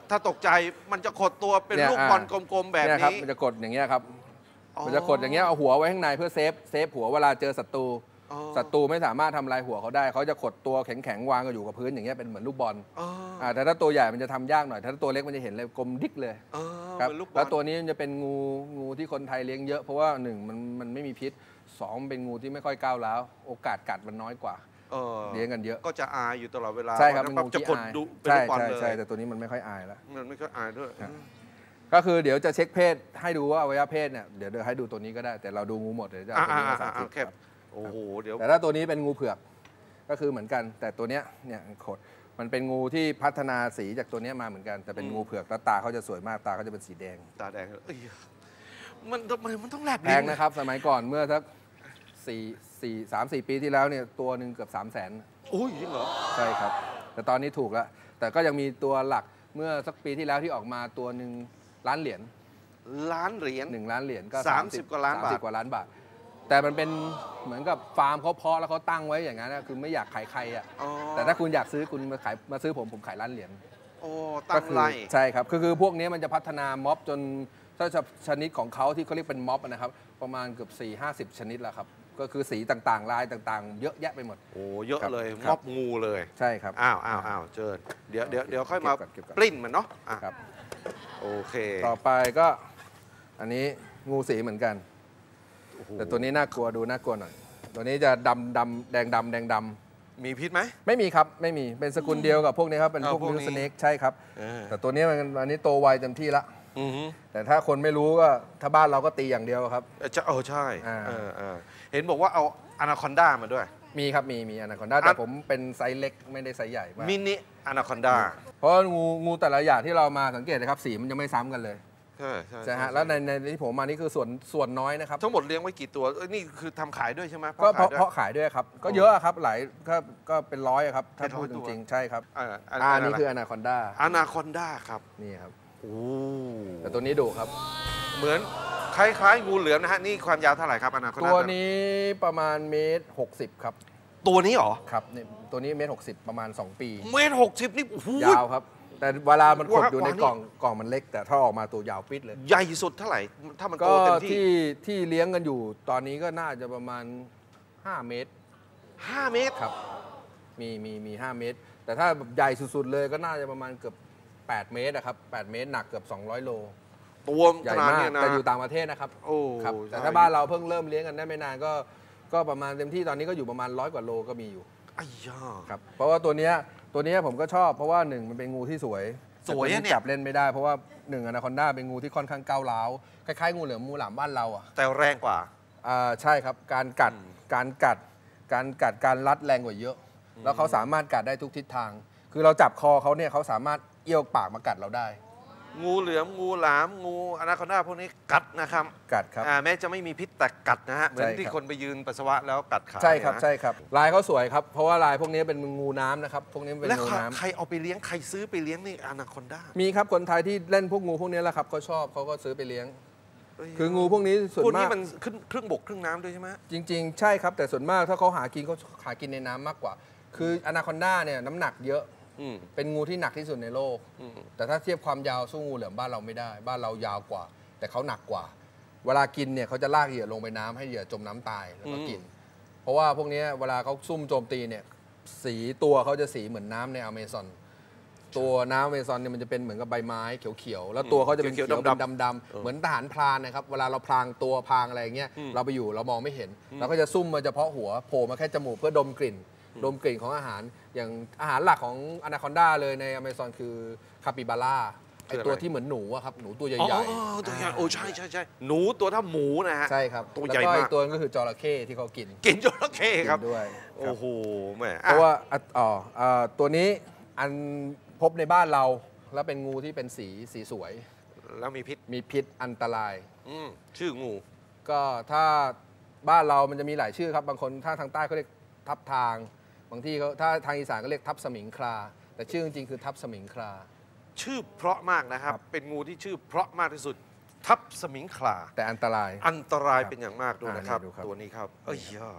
ถ้าตกใจมันจะขดตัวเป็นเนี่ยลูกอ่าบอลกลมๆแบบเนี่ยครับนี้มันจะกดอย่างเงี้ยครับอ๋อมันจะกดอย่างเงี้ยเอาหัวไว้ข้างในเพื่อเซฟเซฟหัวเวลาเจอศัตรูอ๋อศัตรูไม่สามารถทำลายหัวเขาได้เขาจะกดตัวแข็งๆวางอยู่กับพื้นอย่างเงี้ยเป็นเหมือนลูกบอลอ๋ออ่าแต่ถ้าตัวใหญ่มันจะทำยากหน่อยถ้าตัวเล็กมันจะเห็นเลยกลมดิ๊กเลยอ๋อครับเป็นลูกบอลแล้วตัวนี้มันจะเป็นงูงูที่คนไทยเลี้ยงเยอะเพราะว่าหนึ่งมันมันไม่มีพิษสองมันเป็นงูที่ไม่ค่อยก้าวร้าวโอกาสกัดมันน้อยกว่าเออเลี้ยงกันเยอะก็จะอายอยู่ตลอดเวลาใช่ครับเพเป็นราะงูจะที่กดอายดูเป็นใช่ลูกบอลใช่เลยใช่แต่ตัวนี้มันไม่ค่อยอายแล้วมันไม่ก็อายด้วยครับ ก็คือเดี๋ยวจะเช็คเพศให้ดูว่าอวัยวะเพศเนี่ยเดี๋ยวเดี๋ยวให้ดูตัวนี้ก็ได้แต่เราดูงูหมดเดี๋ยวจะเอาอ่าตัวนี้อ่ามาสาอ่าธิตแคครับ บโอ้โหเดี๋ยวแต่ถ้าตัวนี้เป็นงูเผือกก็คือเหมือนกัน แต่ตัวเนี้ยเนี่ยขดมันเป็นงูที่พัฒนาสีจากตัวเนี้ยมาเหมือนกัน แต่เป็นงูเผือกแล้วตาเขาจะสวยมากตาเขาจะเป็นสีแดงตาแดงเอ้ยมันทำไมมันต้องแลบแพลิ้งนะครับ สมัยก่อนเมื่อสักสี่สี่สามสี่ปีที่แล้วเนี่ยตัวหนึ่งเกือบสามแสนอุ้ยจริงเหรอใช่ครับ แต่ตอนนี้ถูกแล้ว แต่ก็ยังมีตัวหลักเมื่อสักปีที่แล้วที่ออกมาตัวหนึ่งล้านเหรียญล้านเหรียญหนึ่งล้านเหรียญก็สามสิบกว่าล้านบาทสมสิบกว่าล้านบาท แต่มันเป็นเหมือนกับฟาร์มเขาเพาะแล้วเขาตั้งไว้อย่างนั้นนะคือไม่อยากขายใครอ่ะอ๋อแต่ถ้าคุณอยากซื้อคุณมาขายมาซื้อผมผมขายล้านเหรียญโอ้ก็ตั้งคืไล่ใช่ครับคือคือพวกนี้มันจะพัฒนาม็อบจนถ้าชนิดของเขาที่เขาเรียกเป็นม็อบนะครับประมาณเกือบสี่ห้าสิบชนิดแล้วครับก็คือสีต่างๆลายต่างๆ เยอะแยะไปหมดโอ้เยอะครับเลยครับมอบงูเลยใช่ครับอ้าวอ้าวอ้าวเจิญเดี๋ยวเดี๋ยวเดี๋ยวค่อยมาเก็บก่อนเก็บก่อนปลิ้นมันเนาะอ่ะครับโอเคต่อไปก็อันนี้งูสีเหมือนกันโอ้โหแต่ตัวนี้น่ากลัวดูน่ากลัวหน่อย ตัวนี้จะดำดำแดงดำแดงดำมีพิษไหมไม่มีครับไม่มีเป็นสกุลเดียวกับพวกนี้ครับเป็นเอาพวกพวกมิวนี้สเนกใช่ครับเออแต่ตัวนี้มันอันนี้โตไวเต็มที่ละอือฮึแต่ถ้าคนไม่รู้ก็ถ้าบ้านเราก็ตีอย่างเดียวครับเออจะเออใช่อ่าเออเออเห็นบอกว่าเอาอนาคอนด้ามาด้วยมีครับมีมีอนาคอนด้าแต่ผมเป็นไซส์เล็กไม่ได้ไซส์ใหญ่มากมินิอนาคอนด้าเพราะงูงูแต่ละอย่างที่เรามาสังเกตนะครับสีมันจะไม่ซ้ำกันเลยใช่ใช่ใช่ฮะแล้วในในที่ผมมานี่คือส่วนส่วนน้อยนะครับทั้งหมดเลี้ยงไว้กี่ตัวเอ้ยนี่คือทำขายด้วยใช่ไหมก็เพขายราะด้วยเพราะขายด้วยครับ ก็เยอะอะครับหลายก็ก็เป็นร้อยอะครับถ้าเป็นร้พูอดยจตัวริงๆใช่ครับอ่าอันอ่านี่ะไรคืออนาคอนด้าอนาคอนด้าครับนี่ครับโอ้แต่ตัวนี้ดุครับเหมือนคล้ายๆงูเหลือมนะฮะนี่ความยาวเท่าไหร่ครับอนาคอนตัด้าวนี้ประมาณเมตรหกสิบครับตัวนี้เหรอครับนี่ตัวนี้เมตรหกสิบประมาณ สอง ปีเมตรหกสิบนี่โอ้โหยาวครับ แต่เวลามันขดอยู่ในว่านี่กล่องกล่องมันเล็ก แต่ถ้าออกมาตัวยาวปิดเลยใหญ่สุดเท่าไหร่ ถ้ามันโตก็เต็มที่ที่ที่เลี้ยงกันอยู่ตอนนี้ก็น่าจะประมาณ ห้า เมตรห้าเมตรครับ มีมีมีห้าเมตร แต่ถ้าแบบใหญ่สุดๆเลยก็น่าจะประมาณเกือบแปดเมตรนะครับแปดเมตรหนักเกือบสองร้อยโลตัวใหญ่ขนาดมากเนี้ยนะแต่อยู่ต่างประเทศนะครับโอ้ครับใช่แต่ถ้าบ้านเราเพิ่งเริ่มเลี้ยงกันได้ไม่นานก็ก็ประมาณเต็มที่ตอนนี้ก็อยู่ประมาณร้อยกว่าโลก็มีอยู่ไอ้ย่าครับเพราะว่าตัวเนี้ยตัวเนี้ยผมก็ชอบเพราะว่าหนึ่งมันเป็นงูที่สวยสวยอะเนี่ยแต่ตัวจับเล่นไม่ได้เพราะว่าหนึ่งอนาคอนด้าเป็นงูที่ค่อนข้างก้าวร้าวคล้ายๆงูเหลือมงูหลามบ้านเราอ่ะแต่แรงกว่าอ่าใช่ครับการกัดอืมการกัดการกัดการรัดแรงกว่าเยอะ แล้วเขาสามารถกัดได้ทุกทิศทาง คือเราจับคอเขาเนี่ยเขาสามารถเอี้ยวปากมากัดเราได้งูเหลือมงูหลามงูอนาคอนด้าพวกนี้กัดนะครับกัดครับอ่าแม้จะไม่มีพิษแต่กัดนะฮะเหมือนใช่ครับที่คนไปยืนปัสสาวะแล้วกัดขาใช่ครับเนี่ยนะใช่ครับลายเขาสวยครับเพราะว่าลายพวกนี้เป็นงูน้ำนะครับพวกนี้เป็นแล้วงูใครน้ำใครเอาไปเลี้ยงใครซื้อไปเลี้ยงนี่อนาคอนด้ามีครับคนไทยที่เล่นพวกงูพวกนี้แหละครับเขาชอบเขาก็ซื้อไปเลี้ยง คืองูพวกนี้ส่วนพวกนี้มากมันขึ้นครึ่งบกครึ่งน้ำด้วยใช่ไหมจริง ๆ ใช่ครับ แต่ส่วนมากถ้าเขาหากินเขาหากินในน้ำมากกว่า คืออนาคอนด้าเนี่ยน้ำหนักเยอะอืมเป็นงูที่หนักที่สุดในโลกอืมแต่ถ้าเทียบความยาวสู้งูเหลือมบ้านเราไม่ได้ บ้านเรายาวกว่า แต่เขาหนักกว่า เวลากินเนี่ยเขาจะลากเหยื่อลงไปน้ำให้เหยื่อจมน้ำตายแล้วก็กิน เพราะว่าพวกนี้เวลาเขาซุ่มโจมตีเนี่ยสีตัวเขาจะสีเหมือนน้ำในอเมซอนตัวน้ำอเมซอนเนี่ยมันจะเป็นเหมือนกับใบไม้เขียวๆแล้วตัวเขาจะเป็นเขีเขียยว วๆเป็นดำๆดำๆเหมือนทหารพรานนะครับเวลาเราพรางตัวพรางอะไรเงี้ยอืมเราไปอยู่เรามองไม่เห็น เราก็จะซุ่มมาเฉพาะหัวโผล่มาแค่จมูกเพื่อดมกลิ่น ดมกลิ่นของอาหารอย่างอาหารหลักของอนาคอนด้าเลยในอเมซอนคือคาปิบาร่าไอตัวที่เหมือนหนูอะครับหนูตัวใหอ๋ญ่อตัวใหญ่โอ้ใช่ใช่ใช่หนูตัวเท่าหมูนะฮะๆใช่ครับตัวแล้วใหญ่ก็มากอีกตัวนึงก็คือจระเข้ที่เขากินกินจระเข้ครับกินด้วยโอ้โหแหม่เพราะว่าอ่ะอ๋ออ่าตัวนี้อันพบในบ้านเราแล้วเป็นงูที่เป็นสีสีสวยแล้วมีพิษมีพิษอันตรายอืมชื่องูก็ถ้าบ้านเรามันจะมีหลายชื่อครับ บางคนถ้าทางใต้เขาเรียกทับทาง บางที่เขาถ้าทางอีสานก็เรียกทับสมิงคลา แต่ชื่อจริงๆคือทับสมิงคลาชื่อเพราะมากนะครับครับเป็นงูที่ชื่อเพราะมากที่สุด ทับสมิงคลาแต่อันตรายอันตรายครับเป็นอย่างมากด้วยนะครับอ่านี่ดูครับตัวนี้ครับ เอ้ยย่า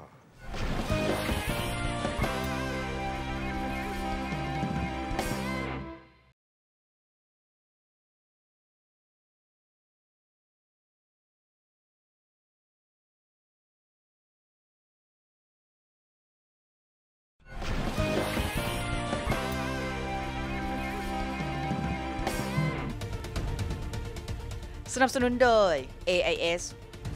สนับสนุนโดย เอ ไอ เอส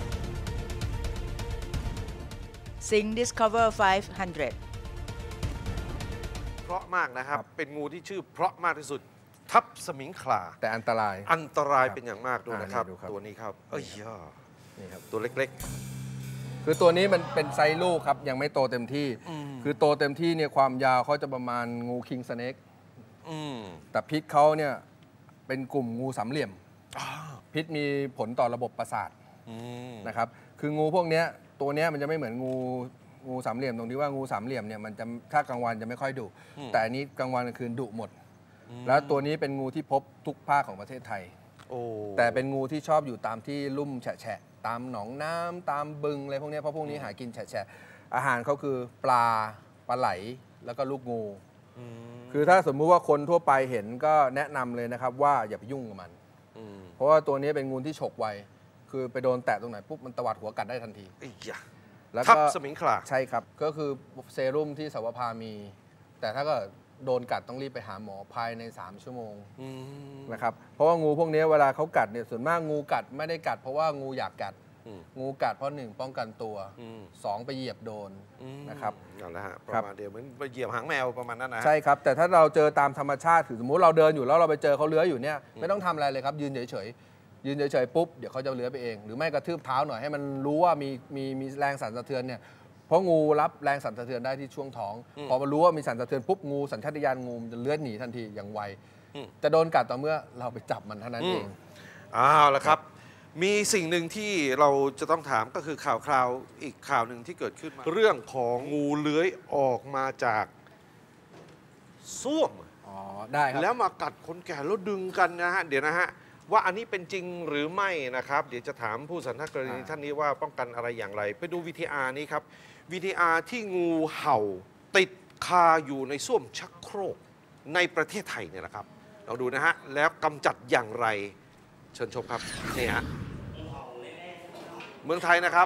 Sync Discover ห้าร้อยเพราะมากนะครับ เป็นงูที่ชื่อเพราะมากที่สุด ทับสมิงขลาแต่อันตรายอันตรายเป็นอย่างมากด้วยนะครับอ่านี่ดูครับตัวนี้ครับเอ้ยย่านี่ครับตัวเล็กคือตัวนี้มันเป็นไซส์ลูกครับ ยังไม่โตเต็มที่ คือโตเต็มที่เนี่ยความยาวเขาจะประมาณงูคิงสเนกๆอืมแต่พิษเขาเนี่ยเป็นกลุ่มงูสามเหลี่ยมอ่าพิษมีผลต่อระบบประสาทอืมนะครับ คืองูพวกเนี้ยตัวเนี้ยมันจะไม่เหมือนงูงูสามเหลี่ยมตรงที่ว่างูสามเหลี่ยมเนี่ยมันจะถ้ากลางวันจะไม่ค่อยดุแต่อันนี้กลางวันกลางคืนดุหมด แล้วตัวนี้เป็นงูที่พบทุกภาคของประเทศไทยโอ้แต่เป็นงูที่ชอบอยู่ตามที่ลุ่มแฉะๆตามหนองน้ำตามบึงอะไรพวกเนี้ยเพราะพวกนี้หากินแฉะๆอาหารเขาคือปลาปลาไหลแล้วก็ลูกงูอืมคือถ้าสมมุติว่าคนทั่วไปเห็นก็แนะนำเลยนะครับว่าอย่าไปยุ่งกับมันอืมเพราะว่าตัวนี้เป็นงูที่ฉกไว คือไปโดนแตะตรงไหนปุ๊บมันตวัดหัวกัดได้ทันทีไอ้ยาแล้วทับก็สมิงขลาใช่ครับ ก็คือเซรุ่มที่สวภามี แต่ถ้าก็โดนกัดต้องรีบไปหาหมอภายใน สาม ชั่วโมงอืมนะครับ เพราะว่างูพวกนี้เวลาเขากัดเนี่ยส่วนมากงูกัดไม่ได้กัดเพราะว่างูอยากกัดอืมงูกัดเพราะหนึ่งป้องกันตัวอืมสองไปเหยียบโดนอืมนะครับเอาละฮะปครัระบมาณเดียวเหมือนไปเหยียบหางแมวประมาณนั้นนะฮะใช่ครับ แต่ถ้าเราเจอตามธรรมชาติถือสมมุติเราเดินอยู่แล้วเราไปเจอเขาเลื้อยอยู่เนี่ยไม่ต้องทำอะไรเลยครับ ยืนเฉยๆยืนเฉยๆปุ๊บเดี๋ยวเขาจะเลื้อยไปเอง หรือไม่กระทืบเท้าหน่อยให้มันรู้ว่ามีมีมีแรงสั่นสะเทือนเนี่ยเพราะงูรับแรงสั่นสะเทือนได้ที่ช่วงท้อง พอมันรู้ว่ามีสั่นสะเทือนปุ๊บงูสัญชาตญาณงูมันจะเลื้อยหนีทันทีอย่างไวจะโดนกัดต่อเมื่อเราไปจับมันเท่านั้นเองอ้าวแล้วครับ มีสิ่งหนึ่งที่เราจะต้องถามก็คือข่าวคราวอีกข่าวหนึ่งที่เกิดขึ้นมาเรื่องของงูเลื้อยออกมาจากส้วมอ๋อได้ครับแล้วมากัดคนแก่แล้วดึงกันนะฮะ เดี๋ยวนะฮะ ว่าอันนี้เป็นจริงหรือไม่นะครับ เดี๋ยวจะถามผู้สันทัดกรณีอ่าท่านนี้ว่าป้องกันอะไรอย่างไร ไปดู วี ที อาร์ นี้ครับ วี ที อาร์ ที่งูเห่าติดคาอยู่ในส้วมชักโครกในประเทศไทยเนี่ยนะครับ เราดูนะฮะ แล้วกำจัดอย่างไร เชิญชมครับนี่ฮะเมืองไทยนะครับ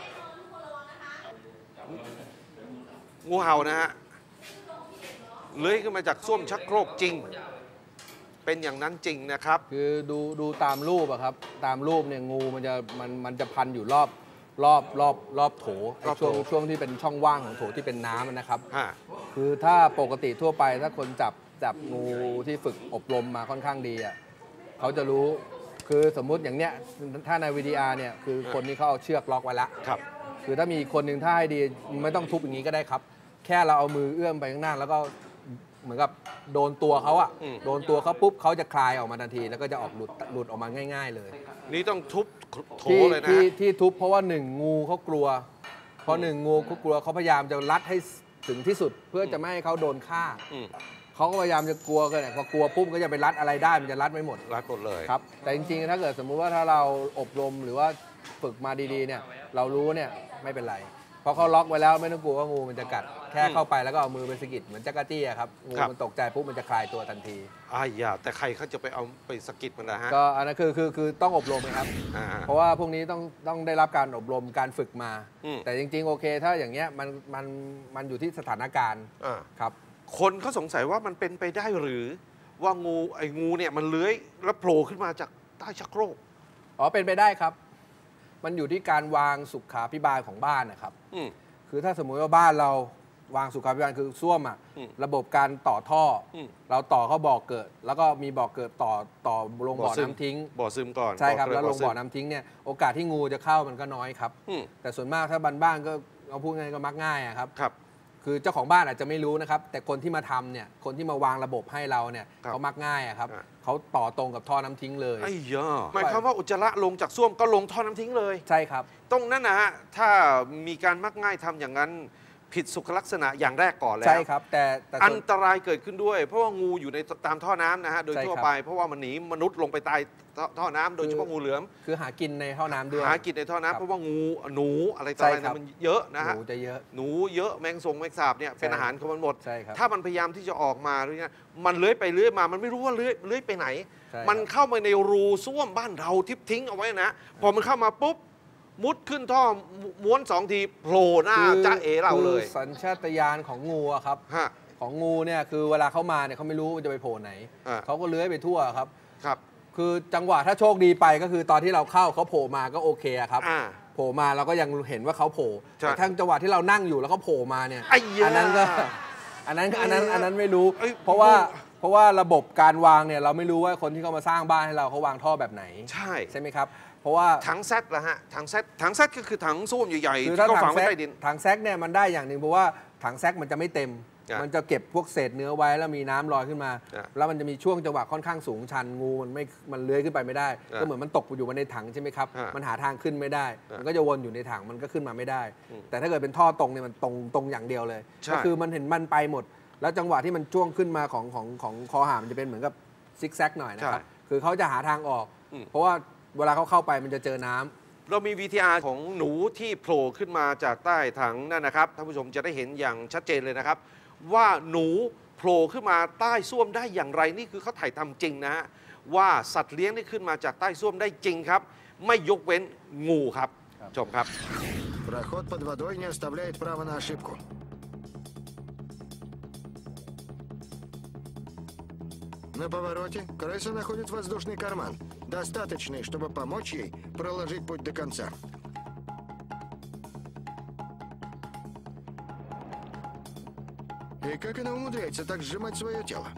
งูเห่านะฮะเลื้อยขึ้นมาจากส้วมชักโครกจริง เป็นอย่างนั้นจริงนะครับคือดูดูตามรูปอะครับตามรูปเนี่ยงูมันจะมันมันจะพันอยู่รอบรอบรอบรอบโถไอ้รอบโถช่วงช่วงที่เป็นช่องว่างของโถที่เป็นน้ำนะครับฮะคือถ้าปกติทั่วไปถ้าคนจับจับงูที่ฝึกอบรมมาค่อนข้างดีอ่ะเขาจะรู้คือสมมุติอย่างเนี้ยถ้าในวีดีอาร์เนี่ยคือคนนี้เขาเอาเชือกล็อกไว้ละครับคือถ้ามีคนหนึ่งถ้าให้ดีไม่ต้องทุบอย่างนี้ก็ได้ครับ แค่เราเอามือเอื้อมไปข้างหน้าแล้วก็เหมือนกับโดนตัวเขาอะอืมโดนตัวเขาปุ๊บเขาจะคลายออกมาทันที แล้วก็จะออกหลุดหลุดออกมาง่าย ๆ เลยนี่ต้องทุบโถที่เลยนะที่ฮะที่ทุบเพราะว่าหนึ่งงูเขากลัวเพราะหนึ่งงูเขากลัวเขาพยายามจะรัดให้ถึงที่สุด เพื่อจะไม่ให้เขาโดนฆ่าอืมเขาก็พยายามจะกลัวกันแหละพอกลัวปุ๊บก็จะไปรัดอะไรได้มันจะรัดไม่หมดรัดหมดเลยครับแต่จริงๆ ถ้าเกิดสมมุติว่าถ้าเราอบรมหรือว่าฝึกมาดีๆเนี่ยเรารู้เนี่ยไม่เป็นไรเพราะเขาล็อกไว้แล้วไม่ต้องกลัวว่างูมันจะกัดแค่เข้าไปแล้วก็เอามือไปสะกิดเหมือนจักรจี้อะครับงูมันตกใจปุ๊บมันจะคลายตัวทันทีอ้ายอย่าแต่ใครเขาจะไปเอาไปสะกิดมันนะฮะก็อันนั้นคือคือคือต้องอบรมนะครับอ่าเพราะว่าพวกนี้ต้องต้องได้รับการอบรมการฝึกมาอืมแต่จริงๆ โอเค ถ้าอย่างเงี้ยมันมันมันอยู่ที่สถานการณ์อ่าครับคนเขาสงสัยว่ามันเป็นไปได้หรือ ว่างูไอ้งูเนี่ยมันเลื้อยแล้วโผล่ขึ้นมาจากใต้ชักโครกอ๋อเป็นไปได้ครับ มันอยู่ที่การวางสุขาภิบาลของบ้านนะครับอืมคือถ้าสมมุติว่าบ้านเราวางสุขาภิบาลคือส้วมอ่ะอืมระบบการต่อท่ออมเราต่อเข้าบ่อเกิด แล้วก็มีบ่อเกิดต่อต่อลงบ่อซึมน้ำทิ้งบ่อซึมก่อนใช่ครับเกแล้วลงซึมบ่อน้ำทิ้งเนี่ยโอกาสที่งูจะเข้ามันก็น้อยครับอืมแต่ส่วนมากถ้าบ้านบ้านๆก็เอาพูดง่ายๆก็มักง่ายอะครับครับคือเจ้าของบ้านอาจจะไม่รู้นะครับ แต่คนที่มาทำเนี่ยคนที่มาวางระบบให้เราเนี่ยครับเขามักง่ายอะครับอ่ะเขาต่อตรงกับท่อน้ำทิ้งเลยไอ้ย่าหมายความว่าอุจจาระลงจากส้วมก็ลงท่อน้ำทิ้งเลยใช่ครับตรงนั้นนะฮะ ถ้ามีการมักง่ายทำอย่างนั้น ผิดสุขลักษณะอย่างแรกก่อนแล้วใช่ครับ แต่แต่ส่อัวนนตรายเกิดขึ้นด้วย เพราะว่างูอยู่ในตามท่อน้ำนะฮะ โดยใช่ครับทั่วไป เพราะว่ามันหนีมนุษย์ลงไปใต้ท่อท่อน้ำโดยเฉพาะงูเหลือมคือหากินในท่อน้ำด้วยหากินในท่อครับน้ำเพราะว่างูหนูอะไรต่อใช่อะไรครัเนี่ยบมันเยอะนะหฮะนูจะเยอะหนูเยอะแมงสงแมงสาบเนี่ยเป็นใช่อาหารของมันหมดใช่ครับถ้ามันพยายามที่จะออกมาหรือเนี่ยมันเลื้อยไปเลื้อยมา มันไม่รู้ว่าเลื้อยเลื้อยไปไหนใช่ครับมันเข้ามาในรูส้วมบ้านเราทิพทิ้งเอาไว้นะ พอมันเข้ามาปุ๊บ มุดขึ้นท่อม้วนสองทีโผล่หน้าคือจ้าเอเราเลยคือสัญชาตญาณของงูอะครับฮะของงูเนี่ยคือเวลาเขามาเนี่ยเขาไม่รู้ว่าจะไปโผล่ไหนอ่าเขาก็เลื้อยไปทั่วครับครับคือจังหวะถ้าโชคดีไปก็คือตอนที่เราเข้าเขาโผล่มาก็โอเคอะครับอ่าโผล่มาเราก็ยังเห็นว่าเขาโผล่ใช่แต่ทั้งจังหวะที่เรานั่งอยู่แล้วเขาโผล่มาเนี่ยไอ้ยาอันั้นก็ อันนั้นอันนั้นอันนั้นไม่รู้เอ้ยเพราะว่าเพราะว่าระบบการวางเนี่ยเราไม่รู้ว่าคนที่เขามาสร้างบ้านให้เราเขาวางท่อแบบไหนใช่ใช่ไหมครับ เพราะว่าถังแซดละฮะถังแซดถังแซดก็คือถังส้วมใหญ่ๆคือที่ถ้าเขาถัฝังงไว้แซกใต้ดินถังแซกเนี่ยมันได้อย่างหนึ่งเพราะว่าถังแซกมันจะไม่เต็มอ่ะมันจะเก็บพวกเศษเนื้อไว้แล้วมีน้ำลอยขึ้นมาอ่ะแล้วมันจะมีช่วงจังหวะค่อนข้างสูงชันงูมันไม่มันเลื้อยขึ้นไปไม่ได้อ่ะก็เหมือนมันตกอยู่ในถังใช่ไหมครับอ่ะมันหาทางขึ้นไม่ได้อ่ะมันก็จะวนอยู่ในถังมันก็ขึ้นมาไม่ได้อืมแต่ถ้าเกิดเป็นท่อตรงเนี่ยมันตรงตรงอย่างเดียวเลยใช่ก็คือมันเห็นมันไปหมด แล้วจังหวะที่มันช่วงขึ้นมาของของของคอหางมันจะเป็นเหมือนกับซิกแซกหน่อยนะครับคือเขาจะหาทางออกอืมเพราะว่าเวลาเขาเข้าไปมันจะเจอน้ำเรามี วี ที อาร์ ของหนูที่โผล่ขึ้นมาจากใต้ถังนั่นนะครับท่านผู้ชมจะได้เห็นอย่างชัดเจนเลยนะครับ ว่าหนูโผล่ขึ้นมาใต้ส้วมได้อย่างไรนี่คือเขาถ่ายทำจริงนะฮะว่าสัตว์เลี้ยงที่ขึ้นมาจากใต้ส้วมได้จริงครับ ไม่ยกเว้นงูครับชมครับ Проход под водой не оставляет права на ошибку. На повороте крыса находит воздушный карман, достаточный, чтобы помочь ей проложить путь до конца. И как она умудряется так сжимать свое тело?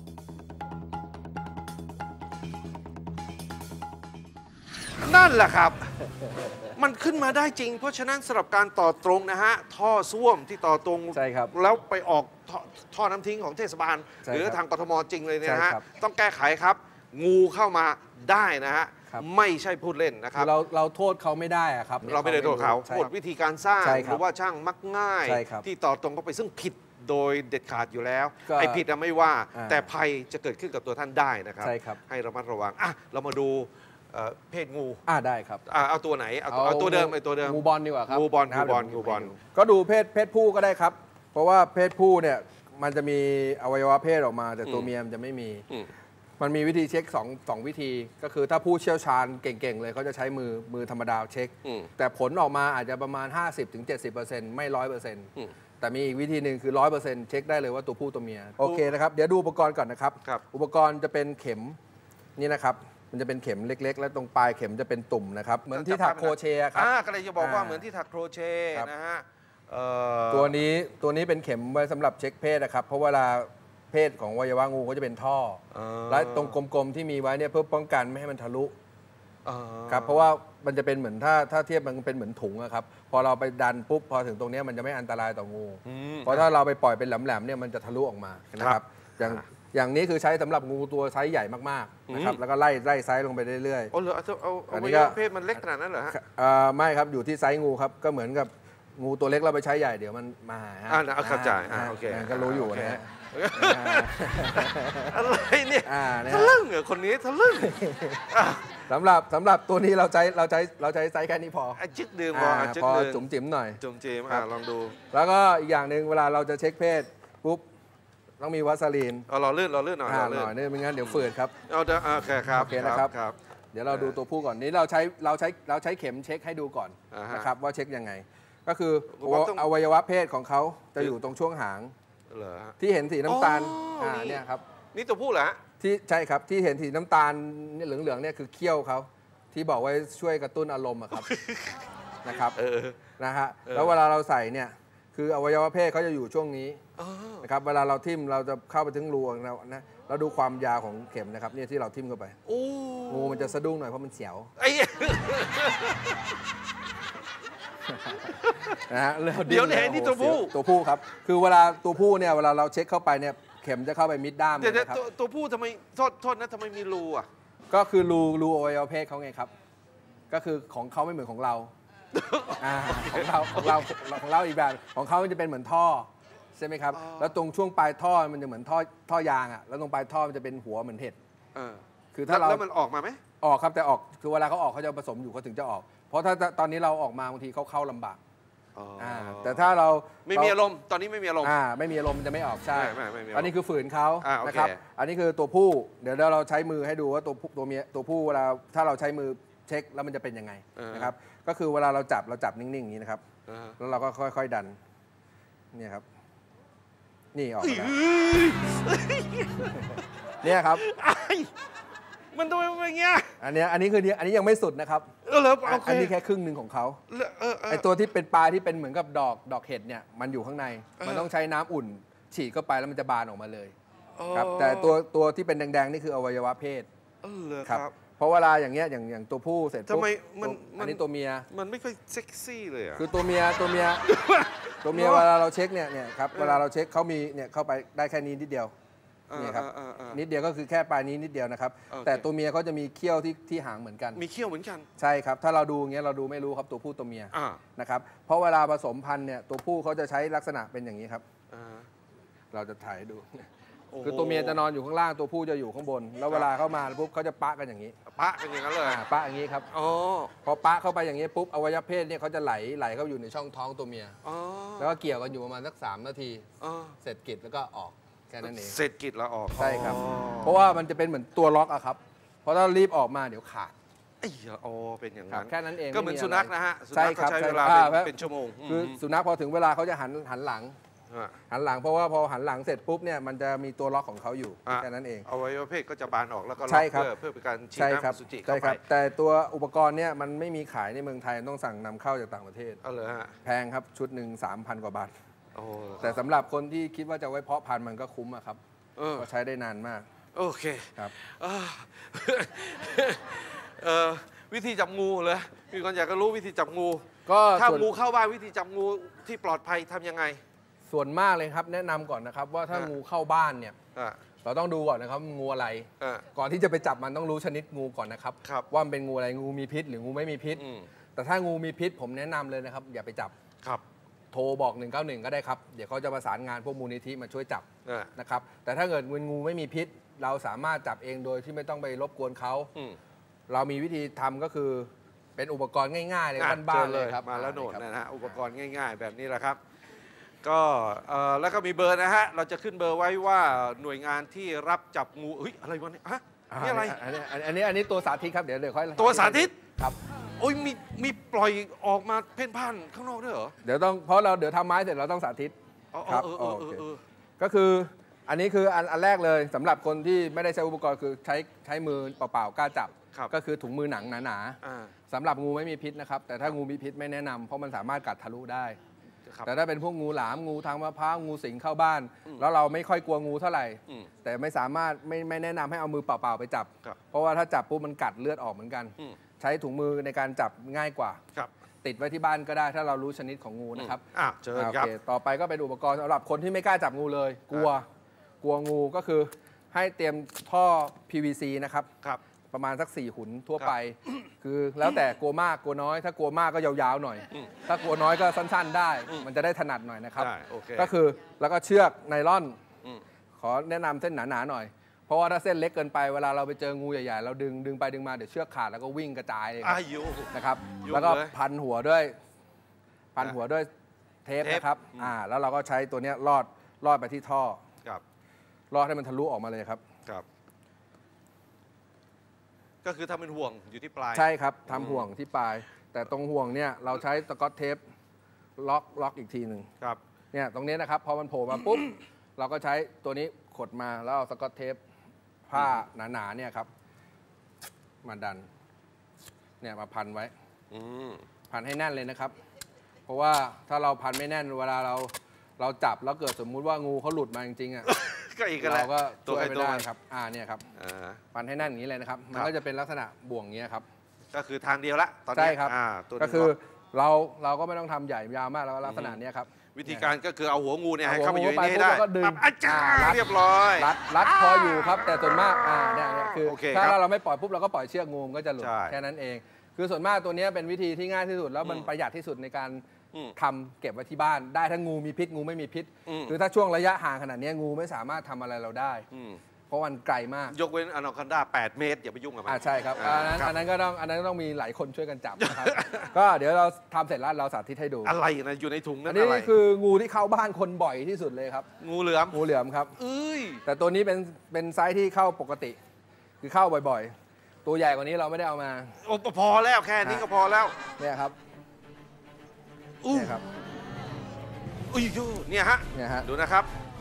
นั่นแหละครับ มันขึ้นมาได้จริง เพราะฉะนั้นสำหรับการต่อตรงนะฮะท่อส้วมที่ต่อตรงใช่ครับแล้วไปออกท่อท่อน้ำทิ้งของเทศบาลใช่หรือครับทางกทมจริงเลยเนี่ยนะฮะใช่ครับต้องแก้ไขครับ งูเข้ามาได้นะฮะครับไม่ใช่พูดเล่นนะครับคือเราเราโทษเขาไม่ได้อะครับเราไม่ได้โทษเขาใช่โทษวิธีการสร้างใช่คหรับรือว่าช่างมักง่ายใช่ครับที่ต่อตรงเข้าไปซึ่งผิดโดยเด็ดขาดอยู่แล้วก็ไอ้ผิดอะไม่ว่าอ่าแต่ภัยจะเกิดขึ้นกับตัวท่านได้นะครับใช่ครับให้ระมัดระวังอ่ะเรามาดูเอ่อเพศงูอ่าได้ครับอ่ะเอาตัวไหนเอาตัวเอาตัวเดิมไอ้ตัวเดิมงูบอลดีกว่าครับงูบอลนะครังูบอลเดี๋ยวงูบอลผมให้ดูก็ดูเพศเพศผู้ก็ได้ครับ เพราะว่าเพศผู้เนี่ยมันจะมีอวัยวะเพศออกมา แต่ตัวอืมเมียมันจะไม่มีอืมมันมีวิธีเช็คสองสองวิธี ก็คือถ้าผู้เชี่ยวชาญเก่งๆเลยเขาจะใช้มือมือธรรมดาเช็คอืมแต่ผลออกมาอาจจะประมาณ ห้าสิบถึงเจ็ดสิบเปอร์เซ็นต์ ไม่ ร้อยเปอร์เซ็นต์อืมแต่มีอีกวิธีหนึ่งคือ ร้อยเปอร์เซ็นต์ เช็คได้เลยว่าตัวผู้ตัวเมีย โอเคนะครับ เดี๋ยวดูอุปกรณ์ก่อนนะครับครับอุปกรณ์จะเป็นเข็มนี่นะครับ มันจะเป็นเข็มเล็ก ๆ และตรงปลายเข็มจะเป็นตุ่มนะครับ เหมือนที่ถักโครเชต์อะครับอ่าก็เลยจะบอกว่าอ่าเหมือนที่ถักโครเชต์ครับนะฮะเอ่อตัวนี้ตัวนี้เป็นเข็มไว้สำหรับเช็คเพศนะครับ เพราะเวลาเพศของอวัยวะงูก็จะเป็นท่อเอ่อและตรงกลมๆที่มีไว้เนี่ยเพื่อป้องกันไม่ให้มันทะลุเอ่อครับเพราะว่ามันจะเป็นเหมือนถ้าถ้าเทียบมันเป็นเหมือนถุงอะครับพอเราไปดันปุ๊บพอถึงตรงเนี้ยมันจะไม่อันตรายต่องูอืมเพราะถ้าเราไปปล่อยเป็นแหลมๆเนี่ยมันจะทะลุออกมานะคครัรับบ อย่างอย่างนี้คือใช้สำหรับงูตัวไซส์ใหญ่มากๆนะครับอืมแล้วก็ไล่ไล่ไซส์ลงไปเรื่อยโอ้เหรอเอาเอาอัเอานนี้ไว้ก็เพศมันเล็กขนาดนั้นเหรอฮะๆเอ่อไม่ครับอยู่ที่ไซส์งูครับก็เหมือนกับงูตัวเล็กเราไปใช้ใหญ่เดี๋ยวมันมาหาฮะอ่านะเข้าใจอ่าอ่าโอเคก็รู้อยู่นะฮะอะไรเนี่ยอ่าเนี่ยทะลึ่งเหรอคนนี้ทะลึ่งอ่ะสำหรับสำหรับตัวนี้เราใช้เราใช้เราใช้ไซส์แค่นี้พออ่ะจึ๊กดื่มพออ่าอ่ะจึ๊กพอดื่มจุ๋มจิ๋มหน่อยจุ่มจีมครัอ่ะบลองดูแล้วก็อีกอย่างหนึ่งเวลาเราจะเช็คเพศปุ๊บต้องมีวัสลีนเอาเราเลื่อนเราเลื่อนหน่อยอ่าเราหเลื่อน่อน ยเนี่ยไม่งั้นเดี๋ยวฝืดครับเอาเดี๋ยวอ่ะโอเคครับโอเคนะครับครับเดี๋ยวเราดูตัวผู้ก่อนนี้เราใช้เราใช้เราใช้เข็มเช็คให้ดูก่อนอ่าฮะนะครับว่าเช็คยังไง ก็คือผมว่าต้องอวัยวะเพศของเขาจะอยู่ตรงช่วงหางเหรอฮะที่เห็นสีน้ำตาลอ๋ออ่อ่านี่เนี่ยครับนี่ตัวผู้เหรอฮะที่ใช่ครับที่เห็นสีน้ำตาลเนี่ยเหลืองๆเนี่ยคือเขี้ยวเขาที่บอกว่าช่วยกระตุ้นอารมณ์อะครับ นะครับเออนะฮะเออแล้วเวลาเราใส่เนี่ยคืออวัยวะเพศเขาจะอยู่ช่วงนี้อ๋อนะครับเวลาเราทิ่มเราจะเข้าไปถึงรูของเรานะเราดูความยาวของเข็มนะครับเนี่ยที่เราทิ่มเข้าไปโอ้งูมันจะสะดุ้งหน่อยเพราะมันเสียวไอ้นะฮะแล้วเดี๋ยวเนี่ยโอ้โหนี่ตัวผู้เสียตัวผู้ครับคือเวลาตัวผู้เนี่ยเวลาเราเช็คเข้าไปเนี่ยเข็มจะเข้าไปมิดด้ามเลเดี๋ยยวเดี๋ยวนะครับตัวตัวผู้ทำไมโทษโทษนะทำไมมีรูอ่ะก็คือรูรูอวัยวะเพศเขาไงครับ ก็คือของเขาไม่เหมือนของเราอ่าของเราของเราของเราอีกแบบของเขามันจะเป็นเหมือนท่อใช่ไหมครับอ๋อแล้วตรงช่วงปลายท่อมันจะเหมือนท่อท่อยางอ่ะแล้วตรงปลายท่อมันจะเป็นหัวเหมือนเห็ดเออคือถ้าเราแล้วมันออกมาไหมออกครับแต่ออกคือเวลาเขาออกเขาจะผสมอยู่เขาถึงจะออก เพราะถ้าตอนนี้เราออกมาบางทีเขาเข้าลำบากอ๋อออ่าแต่ถ้าเราไม่มีอารมณ์ตอนนี้ไม่มีอารมณ์อ่าไม่มีอารมณ์มันจะไม่ออกใช่ไม่ไม่ไม่มีอารมณ์อันนี้คือฝืนเขาอ่าโอเคนะครับอันนี้คือตัวผู้เดี๋ยวเราใช้มือให้ดูว่าตัวผู้ตัวเมียตัวผู้เวลาถ้าเราใช้มือเช็คแล้วมันจะเป็นยังไงนะครับก็คือเวลาเราจับเราจับนิ่งๆอย่างนี้นะครับอ่าแล้วเราก็ค่อยๆดันเนี่ยครับนี่ออกมาแล้วเนี่ยครับไอ้มันทำไมเป็นอย่างเงี้ยอันเนี้ยอันนี้คืออันนี้ยังไม่สุดนะครับเออเหรอโอเคอันนี้แค่ครึ่งหนึ่งของเขาเออเออไอตัวที่เป็นปลายที่เป็นเหมือนกับดอกดอกเห็ดเนี่ยมันอยู่ข้างใน มันต้องใช้น้ำอุ่นฉีดเข้าไปแล้วมันจะบานออกมาเลยครับแต่ตัวตัวที่เป็นแดงๆนี่คืออวัยวะเพศเออเหรอคครัรับบ เพราะเวลาอย่างเงี้ยอย่างอย่างตัวผู้เสร็จทำไมปุ๊บมันตัวอันนี้ตัวเมียมันไม่ค่อยเซ็กซี่เลยอ่ะคือตัวเมียตัวเมียตัวเมียเนอะเวลาเราเช็คเนี่ยเนี่ยครับเวลาเราเช็คเขามีเนี่ยเข้าไปได้แค่นี้นิดเดียวเออนี่ครับเออเออนิดเดียวก็คือแค่ปลายนี้นิดเดียวนะครับโอเคแต่ตัวเมียเขาจะมีเขี้ยวที่ที่หางเหมือนกันมีเขี้ยวเหมือนกันใช่ครับถ้าเราดูอย่างเงี้ยเราดูไม่รู้ครับตัวผู้ตัวเมียอ่านะครับเพราะเวลาผสมพันธุ์เนี่ยตัวผู้เขาจะใช้ลักษณะเป็นอย่างนี้ครับอ่าเราจะถ่ายให้ดูโอ้โหคือตัวเมียจะนอนอยู่ข้างล่างตัวผู้จะอยู่ข้างบน แล้วเวลาเข้ามาปุ๊บเขาจะปะกันอย่างนี้ปะเป็นอย่างนั้นเลยอ่าปะอย่างนี้ครับอ๋อพอปะเข้าไปอย่างนี้ปุ๊บอวัยวะเพศเนี่ยเขาจะไหลไหลเข้าอยู่ในช่องท้องตัวเมียอ๋อแล้วก็เกี่ยวกันอยู่ประมาณสักสามนาทีอ๋อเสร็จกิจแล้วก็ออกแค่นั้นเองเสร็จกิจแล้วออกใช่ครับอ๋อเพราะว่ามันจะเป็นเหมือนตัวล็อกอะครับเพราะถ้ารีบออกมาเดี๋ยวขาดไอ้เหี้ยอ๋อเป็นอย่างครันั้บนแค่นั้นเองก็เหมือนไะไรสุนัขนะฮะสุใช่นัขคก็รับใช้ใช่เวลาอ่เป็นเพราะเป็นชั่วโมงคือมสุนัขพอถึงเวลาเขาจะหันหันหลังอ่ะหันหลังเพราะว่าพอหันหลังเสร็จปุ๊บเนี่ยมันจะมีตัวล็อกของเขาอยู่อ่ะแค่นั้นเองอวัยวะเพศก็จะบานออกแล้วก็ล็ใช่อกครับเพื่อเพื่อเป็นการฉีดใช่ครัน้ำอสุจิใช่เข้าคไปรับแต่ตัวอุปกรณ์เนี่ยมันไม่มีขายในเมืองไทยต้องสั่งนำเข้าจากต่างประเทศเอาเลยฮะแพงครับชุดหนึ่งสามพันกว่าบาทโอ้แต่สำหรับคนที่คิดว่าจะไว้เพาะพันธุ์มันก็คุ้มอะครับเออก็ใช้ได้นานมากโอเคครับอ่า เออวิธีจับงูเลยมีคนอยากจะรู้วิธีจับงูก็ถ้าส่วนงูเข้าบ้านวิธีจับงูที่ปลอดภัยทำยังไงส่วนมากเลยครับแนะนำก่อนนะครับว่าถ้าอ่ะงูเข้าบ้านเนี่ยอ่ะเราต้องดูก่อนนะครับงูอะไรอ่ะก่อนที่จะไปจับมันต้องรู้ชนิดงูก่อนนะครับครับว่ามันเป็นงูอะไรงูมีพิษหรืองูไม่มีพิษอืมแต่ถ้างูมีพิษผมแนะนำเลยนะครับอย่าไปจับครับโทรบอกหนึ่งเก้าหนึ่งก็ได้ครับเดี๋ยวเขาจะประสานงานพวกมูลนิธิมาช่วยจับอ่ะนะครับแต่ถ้าเกิดเป็นงูไม่มีพิษ เราสามารถจับเองโดยที่ไม่ต้องไปรบกวนเขาอืมเรามีวิธีทำก็คือเป็นอุปกรณ์ง่ายๆเลยอ่ะบ้านจอๆเลยครับมาแล้วโหนดครับนะฮะอุปกรณ์ง่าย ๆ แบบนี้แหละครับ ก็เอ่อแล้วก็มีเบอร์นะฮะเราจะขึ้นเบอร์ไว้ว่าหน่วยงานที่รับจับงูเฮ้ยอะไรวะเนี่ยฮะนี่อะไรอันนี้อันนี้อันนี้ตัวสาธิตครับเดี๋ยวเดี๋ยวค่อยตัวสาธิตครับโอ้ยมีมีปล่อยออกมาเพ่นพ่านข้างนอกด้วยเหรอเดี๋ยวต้องเพราะเราเดี๋ยวทำไม้เสร็จเราต้องสาธิตอ๋อครับเออเออเออโอเคเออก็คืออันนี้คืออันอันแรกเลยสำหรับคนที่ไม่ได้ใช้อุปกรณ์คือใช้ใช้มือเปล่าๆกล้าจับครับก็คือถุงมือหนังหนาอ่าๆสำหรับงูไม่มีพิษนะครับแต่ถ้างูมีพิษไม่แนะนำเพราะมันสามารถกัดทะลุได้ครับแต่ถ้าเป็นพวกงูหลามงูทางมะพร้าวงูสิงเข้าบ้านอืมแล้วเราไม่ค่อยกลัวงูเท่าไหร่อืมแต่ไม่สามารถไม่ไม่แนะนำให้เอามือเปล่าๆไปจับครับเพราะว่าถ้าจับปุ๊บมันกัดเลือดออกเหมือนกันอืมใช้ถุงมือในการจับง่ายกว่าครับติดไว้ที่บ้านก็ได้ถ้าเรารู้ชนิดของงูนะครับอ่ะเชิญอ่าโอครับเคต่อไปก็เป็นอุปกรณ์สำหรับคนที่ไม่กล้าจับงูเลย กลัวกลัวงูก็คือให้เตรียมท่อ พี วี ซี นะครับครับประมาณสักสี่หุนทั่วไป คือแล้วแต่กลัวมากกลัวน้อย ถ้ากลัวมากก็ยาวๆหน่อยอืมถ้ากลัวน้อยก็สั้นๆได้อืมมันจะได้ถนัดหน่อยนะครับได้โอเคก็คือแล้วก็เชือกไนล่อนอืมขอแนะนำเส้นหนาๆหน่อย เพราะว่าถ้าเส้นเล็กเกินไปเวลาเราไปเจองูใหญ่ๆ เราดึงดึงไปดึงมาเดี๋ยวเชือกขาดแล้วก็วิ่งกระจายเลยครับอายุนะครับยุ่งแล้วก็เลยพันหัวด้วย พันอ่ะหัวด้วยเทปเทปนะครับอืมอ่า แล้วเราก็ใช้ตัวเนี้ยลอดลอดไปที่ท่อครับลอดให้มันทะลุออกมาเลยครับครับ ก็คือทำเป็นห่วงอยู่ที่ปลายใช่ครับทำห่วงที่ปลาย แต่ตรงห่วงเนี่ยเราใช้สก๊อตเทปล็อกล็อกอีกทีหนึ่งครับเนี่ยตรงนี้นะครับพอมันโผล่มาปุ๊บ เราก็ใช้ตัวนี้ขดมาแล้วเอาสก๊อตเทปผ้าหนาๆเนี่ยครับมาดันเนี่ยมาพันไว้อืมพันให้แน่นเลยนะครับ เพราะว่าถ้าเราพันไม่แน่นเวลาเราเราจับแล้วเกิดสมมุติว่างูเขาหลุดมาจริงๆอ่ะก็อีกกันแหละเราก็ตัวช่วยใครไม่ตัวได้มันครับอ่าเนี่ยครับอ่าพันให้แน่นอย่างนี้เลยนะครับ มันครับก็จะเป็นลักษณะบ่วงอย่างเงี้ยครับก็คือทางเดียวละตอนนี้ใช่ครับอ่าตัวก็นี้คือล็อกเราเราก็ไม่ต้องทำใหญ่ยาวมากแล้วลักษณะเนี้ยครับวิธีการก็คือเอาหัวงูเนี่ยเอาให้หัวเข้ามาอยู่ในงูนี้ไปได้ปุ๊บแล้วก็ดึงปั๊บอาจาอ่ารรัดเรียบร้อยรัดรัดพออยู่ครับ แต่ส่วนมากอ่าเนี่ยเนี่ยคือโอเคถ้าครับเราไม่ปล่อยปุ๊บเราก็ปล่อยเชือกงูมันก็จะหลุดใช่แค่นั้นเอง คือส่วนมากตัวเนี้ยเป็นวิธีที่ง่ายที่สุดแล้วมันอืมประหยัดที่สุดในการอืมทำเก็บไว้ที่บ้าน ได้ทั้งงูมีพิษงูไม่มีพิษอืมคือถ้าช่วงระยะห่างขนาดเนี้ยงูไม่สามารถทำอะไรเราได้อืมเพราะมันไกลมากยกเว้นอนาคอนดาแปดเมตรอย่าไปยุ่งกับมันอ่าใช่ครับอ่าอันนั้นครับอันนั้นก็ต้องอันนั้นก็ต้องมีหลายคนช่วยกันจับนะครับ ก็เดี๋ยวเราทำเสร็จแล้วเราสาธิตให้ดูอะไรนะอยู่ในถุงนั่อันนนี้อะไรคืองูที่เข้าบ้านคนบ่อยที่สุดเลยครับงูเหลือมงูเหลือมครับเอ้ยแต่ตัวนี้เป็นเป็นไซส์ที่เข้าปกติ คือเข้าบ่อยๆ ตัวใหญ่กว่านี้เราไม่ได้เอามาโอ้พอแล้วแค่นี้ก็พอแล้วเนี่ยครับอู้เนี่ยครับอุ้ยโยเนี่ยฮะเนี่ยฮะดูนะครับ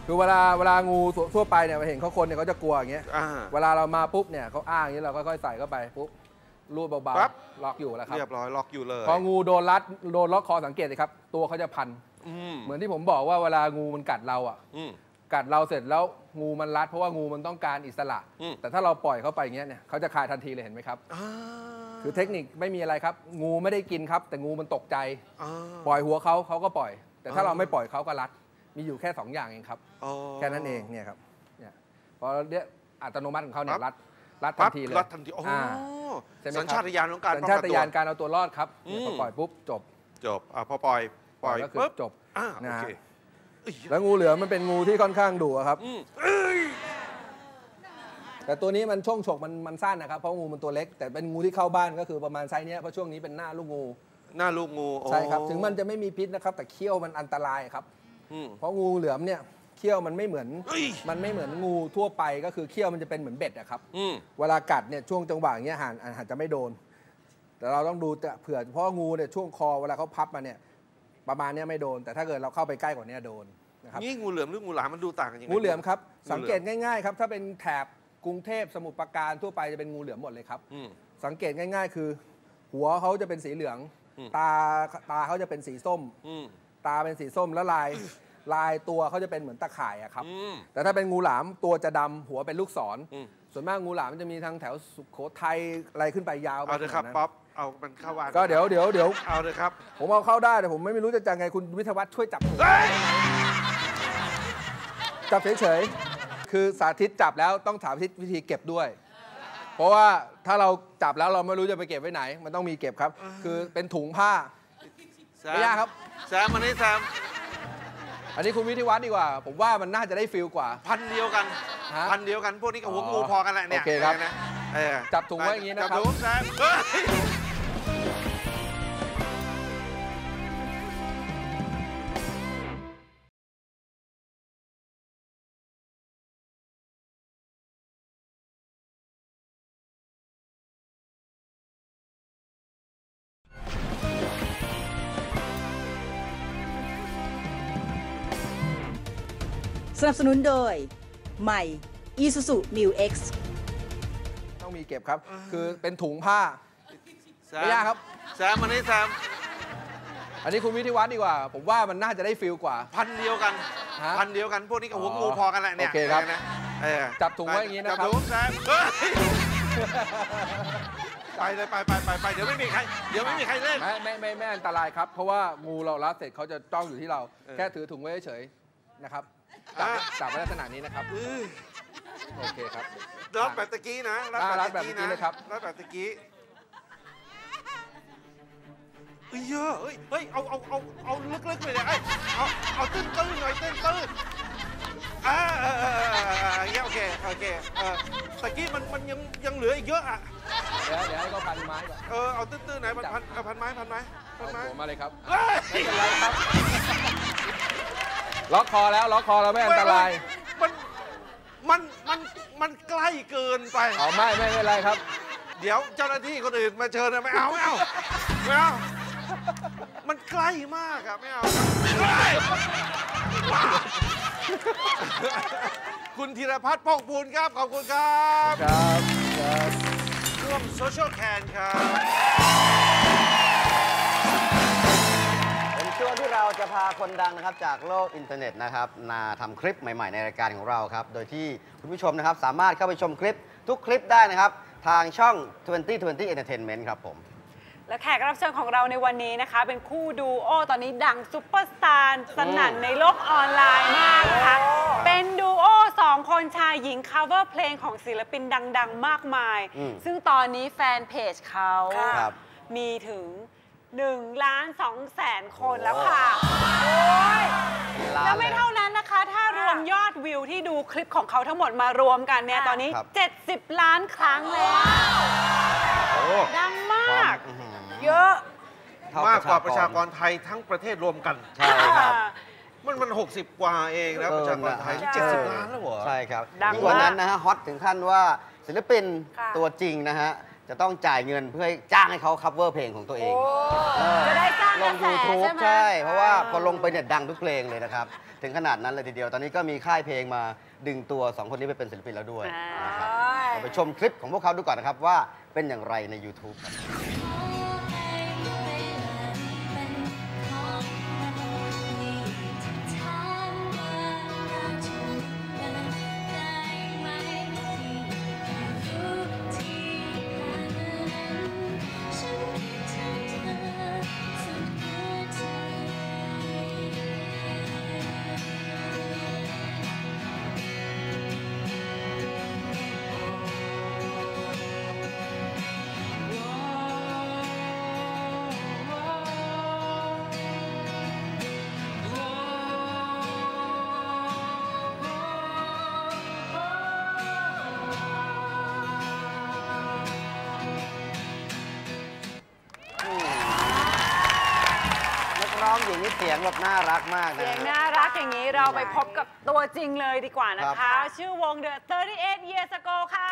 คือเวลาเวลางูทั่วไปเนี่ยเราเห็นเขาคนเนี่ยเขาจะกลัวอย่างเงี้ยอ่าเวลาเรามาปุ๊บเนี่ยเขาอ้างอย่างนี้เราค่อยๆใส่เข้าไปปุ๊บรูดเบาปั๊บๆล็อกอยู่แล้วครับเรียบร้อยล็อกอยู่เลยพองูโดนรัดโดนล็อกคอสังเกตเลยครับตัวเขาจะพันอืมเหมือนที่ผมบอกว่าเวลางูมันกัดเราอ่ะอืมกัดเราเสร็จแล้วงูมันรัดเพราะว่างูมันต้องการอิสระอืมแต่ถ้าเราปล่อยเขาไปอย่างเงี้ยเนี่ยเขาจะคลายทันทีเลยเห็นไหมครับอ่าคือเทคนิคไม่มีอะไรครับ งูไม่ได้กินครับ แต่งูมันตกใจอ่าปล่อยหัวเขาเขาก็ปล่อย แต่ถ้าอ่าเราไม่ปล่อยเขาก็รัด มีอยู่แค่สองอย่างเองครับอ๋อแค่นั้นเองเนี่ยครับเนี่ยพอเนี้ยอัตโนมัติของเขาเนี่ยปั๊รับดรัดทัปั๊นบทีเลยรัดทันทีโอ้อ่า ใช่ไหมครับสัญชาตญาณของการสัญป้องชากันตตัวญาณการเอาตัวรอดครับเนี่ยอืมพอปล่อยปุ๊บจบจบอ่ะพอปล่อยปล่อยก็คือปุ๊บจบอ่านะโอฮะเคเอ้ยแล้วงูเหลือมมันเป็นงูที่ค่อนข้างดุอะครับอืมเอ้ยแต่ตัวนี้มันช่วงฉกมันมันสั้นนะครับเพราะงูมันตัวเล็ก แต่เป็นงูที่เข้าบ้านก็คือประมาณไซส์เนี้ยเพราะช่วงนี้เป็นหน้าลูกงูหน้าลูกงูโอ้ใช่ครับถึงมันจะไม่มีพิษนะครับแต่เขี้ยวมันอันตรายครับอืมเพราะงูเหลือมเนี่ยเขี้ยวมันไม่เหมือนเฮ้ยมันไม่เหมือนงูทั่วไปก็คือเขี้ยวมันจะเป็นเหมือนเบ็ดอะครับอืมเวลากัดเนี่ยช่วงจังหวะอย่างเงี้ยอาหารอาจจะไม่โดน แต่เราต้องดูแต่เผื่อเพราะงูเนี่ยช่วงคอเวลาเขาพับมาเนี่ยประมาณเนี้ยไม่โดน แต่ถ้าเกิดเราเข้าไปใกล้กว่านี้โดนนะครับนี่งูเหลือมหรืองูหลามมันดูต่างกันยังไงงูเหลือมครับงูเหลือมสังเกตง่ายๆครับถ้าเป็นแถบกรุงเทพสมุทรปราการทั่วไปจะเป็นงูเหลือมหมดเลยครับอืมสังเกตง่าย ๆ คือ หัวเขาจะเป็นสีเหลืองอืมตาตาเขาจะเป็นสีส้มอืมตาเป็นสีส้มแล้วลายลายตัวเขาจะเป็นเหมือนตะข่ายอะครับอืมแต่ถ้าเป็นงูหลามตัวจะดำหัวเป็นลูกศรอืมส่วนมากงูหลามมันจะมีทางแถวสุโขทัยอะไรขึ้นไปยาวเอาเถอะครับขนาดนั้นป๊อปเอามันเข้าบ้านก็เดี๋ยวเดี๋ยวเดี๋ยวเอาเลยครับผมเอาเข้าได้แต่ผมไม่รู้จะจังไงคุณวิทยาวัฒน์ช่วยจับผมเฮ้ยจับเฉยๆคือสาธิตจับแล้วต้องถามวิธีเก็บด้วย เพราะว่าถ้าเราจับแล้วเราไม่รู้จะไปเก็บไว้ไหน มันต้องมีเก็บครับ คือเป็นถุงผ้าแซมไม่ยากครับแซมมานี่แซมอันนี้คุณวิทยาวัฒน์ดีกว่า ผมว่ามันน่าจะได้ฟิลกว่าพันเดียวกันฮะพันเดียวกันพวกนี้กับหัวอ๋องูพอกันแหละเนี่ยโอเคครับนะเออจับถุงไว้อย่างนี้นะครับจับถุงแซมเฮ้ยสนับสนุนโดย ใหม่ Isuzu Mu X ต้องมีเก็บครับ คือเป็นถุงผ้าแซมไม่ยากครับแซมมานี่แซมอันนี้คุณวิทยาวัฒน์ดีกว่า ผมว่ามันน่าจะได้ฟิลกว่าพันเดียวกันฮะพันเดียวกันพวกนี้กับหัวอ๋องูพอกันแหละเนี่ยโอเคครับนะเออจับถุงไว้อย่างนี้นะครับจับถุงแซมเฮ้ยไปเลยไปไปไปไปเดี๋ยวไม่มีใครเดี๋ยวไม่มีใครเล่นไม่ไม่ไม่ไม่อันตรายครับ เพราะว่างูเรารัดเสร็จเขาจะจ้องอยู่ที่เราเออแค่ถือถุงไว้เฉยๆนะครับจับอ่ะจับไว้ลักษณะนี้นะครับเออโอเคครับรัดแบบตะกี้นะอ่ารัดแบบตะกี้เลยครับรัดแบบตะกี้เอ้ยเยอะเฮ้ยเฮ้ยเอาเอาเอาเอาลึกๆเลยเนี่ยเอ้ยเอาเอาตื้นตื้นหน่อยตื้นตื้นอ่าเออเออเออเออเอออย่างเงี้ยโอเคโอเคเออตะกี้มันมันยังยังเหลืออีกเยอะอ่ะเดี๋ยวเดี๋ยวให้เขาพันไม้ก่อนเออเอาตื้นตื้นไหนพันพันเอาพันไม้พันไม้พัเอานไม้หัวมาเลยครับเฮ้ยไม่เป็นไรครับ ล็อกคอแล้วล็อกคอแล้วไม่อันตรายมันมันมันมันใกล้เกินไปอ๋อไม่ไม่เป็นไรครับเดี๋ยวเจ้าหน้าที่คนอื่นมาเชิญนะไม่เอาไม่เอาไม่เอา มันใกล้มากอะไม่เอาเฮ้ยคุณธีรพัฒน์ป้องปูนครับ ขอบคุณครับครับครับร่วมโซเชียลแคนครับเป็นช่วงที่เราจะพาคนดังนะครับจากโลกอินเทอร์เน็ตนะครับมาทำคลิปใหม่ๆในรายการของเราครับ โดยที่คุณผู้ชมนะครับสามารถเข้าไปชมคลิปทุกคลิปได้นะครับ ทางช่องยี่สิบยี่สิบ Entertainment ครับผมและแขกรับเชิญของเราในวันนี้นะคะ เป็นคู่ดูโอตอนนี้ดังซุปเปอร์สตาร์สนั่นในโลกออนไลน์มากนะคะเป็นดูโอสองคนชายหญิง cover เพลงของศิลปินดังๆ มากมายอืมซึ่งตอนนี้แฟนเพจเขาครับมีถึง1ล้าน2แสนคนแล้วค่ะโอ้ยแล้วไม่เท่านั้นนะคะ ถ้ารวมยอดวิวที่ดูคลิปของเขาทั้งหมดมารวมกันเนี่ยตอนนี้ครับเจ็ดสิบล้านครั้งแล้วดังมากอื้อหือเยอะเท่มากกว่าประชากรไทยทั้งประเทศรวมกันใช่ครับมันมันหกสิบกว่าเองแล้วเออประชากรไทยนะนี่ใช่เจ็ดสิบล้านแล้วเหรอใช่ครับดังยิ่งกว่านั้นนะฮะฮอตถึงขั้นว่าศิลปินค่ะตัวจริงนะฮะจะต้องจ่ายเงินเพื่อให้จ้างให้เขา cover เพลงของตัวเองเออจะได้สร้างลกระงแส YouTube ใช่ไหมใช่ เพราะว่าพอลงไปเนี่ยดังทุกเพลงเลยนะครับ ถึงขนาดนั้นเลยทีเดียว ตอนนี้ก็มีค่ายเพลงมาดึงตัวสองคนนี้ไปเป็นศิลปินแล้วด้วยนะครับเราไปชมคลิปของพวกเขาดูก่อนนะครับว่าเป็นอย่างไรใน YouTube ครับ นักร้องหญิงนี่เสียงแบบน่ารักมากนะเสียงฮะน่ารักอย่างนี้เราไปพบกับตัวจริงเลยดีกว่านะครัคะบชื่อวง The สามสิบแปด Years Ago ค่ะ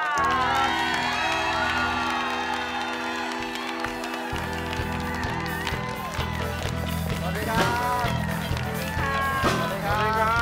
สวัสดีครับสวัสดีครับ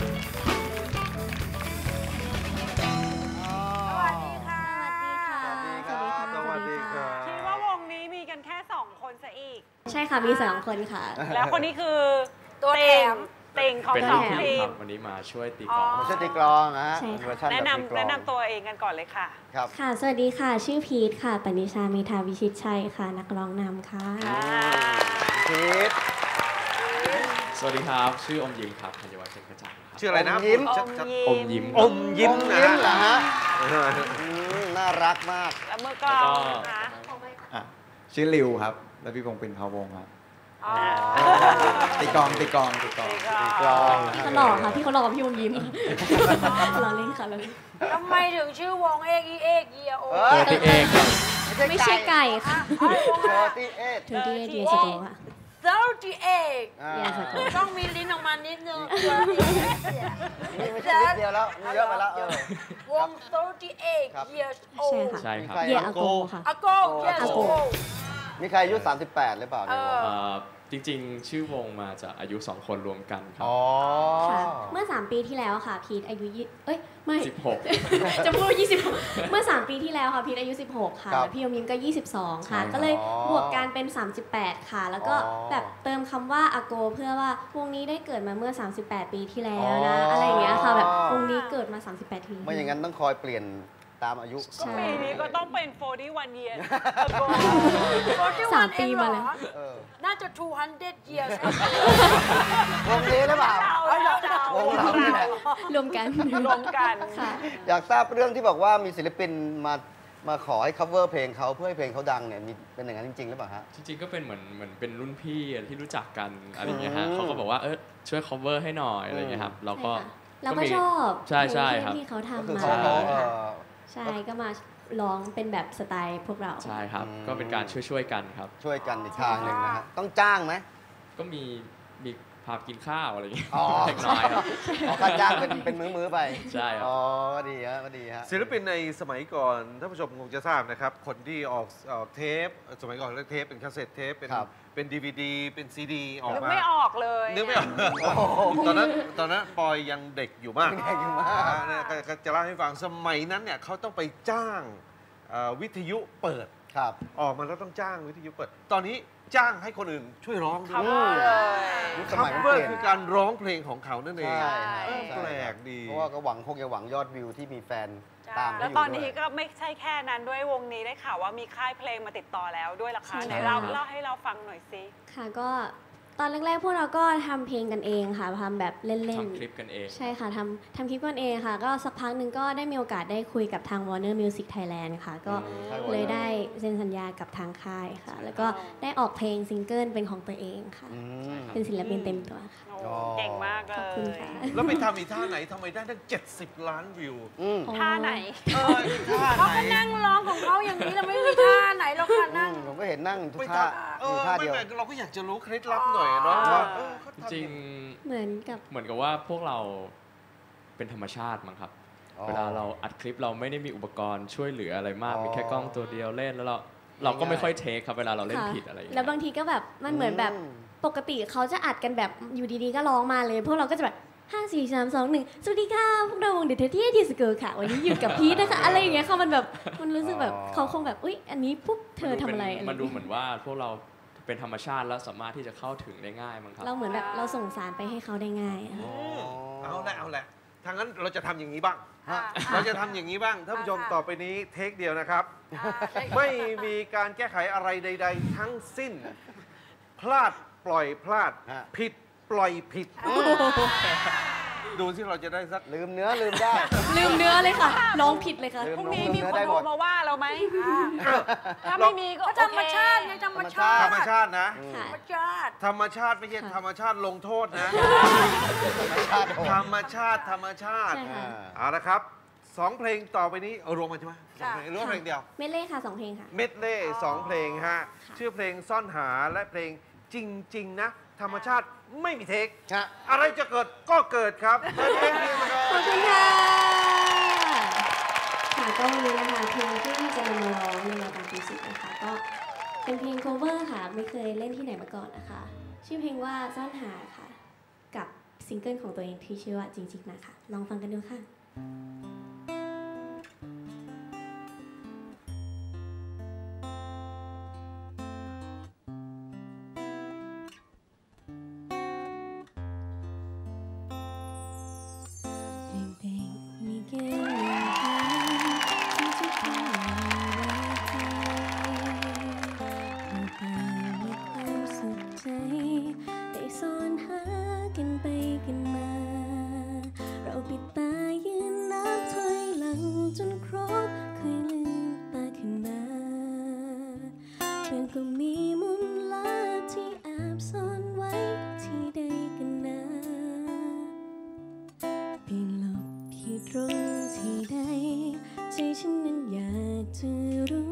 สวัสดีค่ะสวัสดีครับคิดว่าวงนี้มีกันแค่สองคนซะอีกใช่ค่ะ มีสองคนค่ะแล้วคนนี้คือตัวแถมเต่งของเป็นสองทีมทีคมรับวันนี้มาช่วยตีกลองอ๋อมาช่วยตีกลองนะฮะใช่ค่ะเวอร์ชันแนะแบบตีกลองนำแนะนำตัวเองกันก่อนเลยค่ะครับค่ะ สวัสดีค่ะ ชื่อพีทค่ะ ปณิชาเมธาวิชิตชัยค่ะ นักร้องนำค่ะพีทสวัสดีครับ ชื่ออมยิ้มครับธัญวัฒน์เชนกระจ่างครับชื่ออะไรนะอมยิ้มชัดอมยิ้มๆอมยิ้มอมนะยิ้มเหรอฮะเอออืมน่ารักมากแล้วเมื่อก่อนแล้วก็นะคะอ่ะชื่อริวครับ แล้วพี่พงศ์เป็นพาวงครับอ๋อตีกลองตีกลองตีกลองตีกลองนะพี่ฮะเขาหล่อค่ะ พี่เขาหล่อพี่วงยิ้มเราเล่นค่ะเราเล่นทำไมถึงชื่อวงเอกอีเอกเยียโอเอ้ยตัวพี่เองครับไม่ใช่ไก่ค่ะเธอที่เอ็ดเธอที่เดียสโตค่ะเจ้าจีเอกอ่าอย่าสะกดต้องมีลิ้นออกมานิดนึงนี่ไม่ใช่นิดเดียวแล้วมีเยอะไปแล้วเออวงโซจีเอกครับเยียโอใช่ค่ะใช่ครับมีใครเยอาโกค่ะอาโกเยียอาโอโก มีใครอายุสามสิบแปดหรือเปล่าในวงเอ่อจริงๆ ชื่อวงมาจากอายุสองคนรวมกันครัอ๋บอค่ะ เมื่อ สาม ปีที่แล้วค่ะ พีทอายุยี่เอ้ย ไม่สิบหกจะพูดยี่สิบเมื่อ สาม ปีที่แล้วค่ะ พีทอายุ สิบหก ค่ะครับแล้วพี่ยมยิ้มก็ ยี่สิบสอง ค่ะใช่ครับก็เลยอ๋อบวกกันเป็น สามสิบแปด ค่ะ แล้วก็อ๋อแบบเติมคำว่าอาโกเพื่อว่าวงนี้ได้เกิดมาเมื่อ สามสิบแปด ปีที่แล้วนะอ๋อออะไรอย่างเงี้ยค่ะ แบบวงนี้เกิดมา สามสิบแปด ปีไม่อย่างนั้นต้องคอยเปลี่ยนตามอายุใช่ปีนี้ก็ต้องเป็น สี่สิบเอ็ด years สามปีมาแล้วเออน่าจะ two hundred years วงนี้หรือเปล่าเราเราวงเราเนี่ยแหละรวมกันรวมกันค่ะอยากทราบเรื่องที่บอกว่ามีศิลปินมามาขอให้ cover เพลงเขาเพื่อให้เพลงเขาดังเนี่ยมีเป็นอย่างนั้นจริงๆหรือเปล่าฮะจริงๆ ก็เป็นเหมือนเหมือนเป็นรุ่นพี่ที่รู้จักกันอะไรอย่างเงี้ยฮะอืมเขาก็บอกว่าเออช่วย cover ให้หน่อยอะไรอย่างเงี้ยครับ เราก็เราก็ชอบใช่ใช่เพลงครับที่เขาก็ทำคือมาเขาเขาเอ่ค่ะอใช่ก็มาร้องเป็นแบบสไตล์พวกเราใช่ครับอืมก็เป็นการช่วยๆ กันครับช่วยกันอีกทางหนึ่งนะฮะต้องจ้างไหมก็มีมีพากินข้าวอะไรอย่างเงี้ยอ๋อเล็กน้อยครับอ๋อค่าจ้างเป็นเป็นมื้อๆไปใช่ครับอ๋อก็ดีฮะก็ดีฮะศิลปินในสมัยก่อนท่านผู้ชมคงจะทราบนะครับ คนที่ออกออกเทป สมัยก่อนเรียกเทปเป็นคาสเซ็ตเทปเป็นครับเป็นดีวีดีเป็นซีดีออกนึกมาไม่ออกเลยนึกไม่ออกตอนนั้นตอนนั้นปอยยังเด็กอยู่มากเด็กอยู่มากอ่เนี่ยก็ก็จะเล่าให้ฟังสมัยนั้นเนี่ยเขาต้องไปจ้างเอ่อวิทยุเปิดครับออกมาแล้วต้องจ้างวิทยุเปิด ตอนนี้จ้างให้คนอื่นช่วยร้องด้คัวฟยเวอร์เลยยุคสคัมัยฟมันเวอเปร์ลี่ยนคือการร้องเพลงของเขานั่นเองใช่เออใช่แปลกดีเพราะว่าก็หวังคงจะหวังยอดวิวที่มีแฟนตามแล้วเขายู่ตอนนี้ด้วยก็ไม่ใช่แค่นั้นด้วยวงนี้ได้ข่าวว่ามีค่ายเพลงมาติดต่อแล้วด้วยล่ะคะใช่ไหนเราเล่าให้เราฟังหน่อยสิค่ะก็ตอนแรกๆพวกเราก็ทำเพลงกันเองค่ะทำแบบเล่นทำคลิปกันเองๆ ใช่ค่ะทำทำคลิปกันเองค่ะ ก็สักพักหนึ่งก็ได้มีโอกาสได้คุยกับทาง Warner Music Thailand ค่ะ ก็อืมค่ายเลย Warner ได้เซ็นสัญญากับทางค่ายค่ะ แล้วก็ได้ออกเพลงซิงเกิลเป็นของตัวเองค่ะอืมเป็นศิลปินเต็มตัวค่ะโอ้อ๋อเก่งมากเลขอบคุณยค่ะแล้วไปทำอีกท่าไหนทำไมได้ตั้งเจ็ดสิบล้านวิวอืมท่าไหนเอออีกท่าเขาไหนก็นั่งร้องของเขาอย่างนี้เราไม่มีท่าไหนหรอกค่ะอืนั่งมผมก็เห็นนั่งทุกไม่ท่าเออยู่อท่าไม่เดียวไม่เราก็อยากจะรู้เคล็ดลับหน่อยเนาะอ๋อว่าเออเขาจทำริงเหมือนกับๆเหมือนกับว่าพวกเราเป็นธรรมชาติมั้งครับเวลาเราอัดคลิปเราไม่ได้มีอุปกรณ์ช่วยเหลืออะไรมากมีแค่กล้องตัวเดียวเล่นแล้วเราเราก็ไม่ค่อยเทคครับเวลาเราเล่นผิดอะไรอย่างเงี้ยแล้วบางทีก็แบบมันเหมือนแบบปกติเขาจะอัดกันแบบอยู่ดีๆก็ร้องมาเลยพวกเราก็จะแบบห้าสี่สามสองหนึ่งสวัสดีค่ะพวกเราวงเดอะเทที่ทีสเกิร์ค่ะวันนี้อยู่กับพีทนะคะอะไรอย่างเงี้ยค่ะมันแบบมันรู้สึกแบบเขาคงแบบอุ๊ยอันนี้ปุ๊บเธอทำอะไรมันดูเหมือนว่าพวกเราเป็นธรรมชาติแล้วสามารถที่จะเข้าถึงได้ง่ายมั้งครับเราเหมือนแบบเราส่งสารไปให้เขาได้ง่ายเอาละเอาละทางนั้นเราจะทำอย่างนี้บ้างเราจะทำอย่างนี้บ้างท่านผู้ชมต่อไปนี้เทคเดียวนะครับไม่มีการแก้ไขอะไรใดๆทั้งสิ้นพลาดปล่อยพลาดผิดปล่อยผิดดูที่เราจะได้สักลืมเนื้อลืมได้ลืมเนื้อเลยค่ะน้องผิดเลยค่ะพรุ่งนี้มีคนโทรมาว่าเราไหมถ้าไม่มีก็ธรรมชาติไงธรรมชาติธรรมชาตินะธรรมชาติธรรมชาติไม่ใช่ธรรมชาติลงโทษนะธรรมชาติธรรมชาติเอาละครับสองเพลงต่อไปนี้รวมกันใช่ไหมสองเพลงหรือว่าเพลงเดียวเมดเล่ค่ะสองเพลงค่ะเมดเล่สองเพลงฮะชื่อเพลงซ่อนหาและเพลงจริงๆนะธรรมชาติไม่มีเทคอะไรจะเกิดก็เกิดครับขอบคุณค่ะค่ะก็วันนี้นะคะเพลงที่จะมาร้องในรายการมิวสิกนะคะก็เป็นเพลง cover ค่ะไม่เคยเล่นที่ไหนมาก่อนนะคะชื่อเพลงว่าซ่อนหาค่ะกับซิงเกิลของตัวเองที่ชื่อว่าจริงๆนะคะลองฟังกันดูค่ะก็มีมุมลับที่แอบซ่อนไว้ที่ใดกันนะไปหลบอยู่ตรงที่ใดใจฉันนั้นอยากจะรู้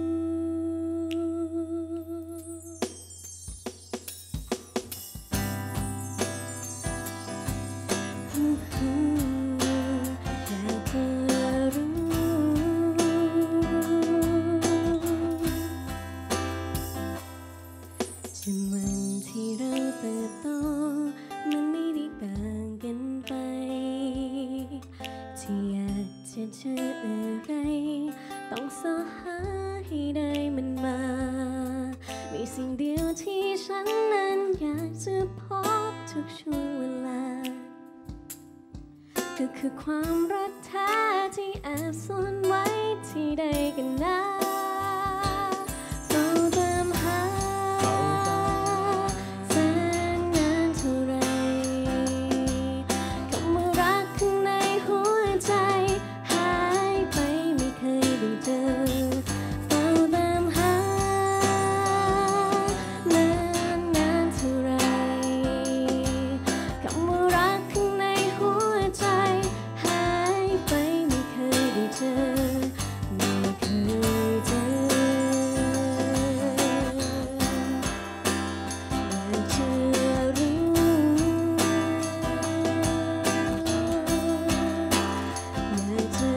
เจออะไรต้องสอหาให้ได้มันมามีสิ่งเดียวที่ฉันนั้นอยากจะพบทุกช่วงเวลาก็คือความรักแท้ที่แอบซ่อนไว้ที่ใดกันนะเราตามหาแสนนานเท่าไรคำว่ารักข้างในหัวใจเฝ้าตามหานานนานเท่าไรคำว่ารักข้างในหัวใจหายไปไม่เคยได้เจอไม่เคยเจออยากจะรู้อยากจะ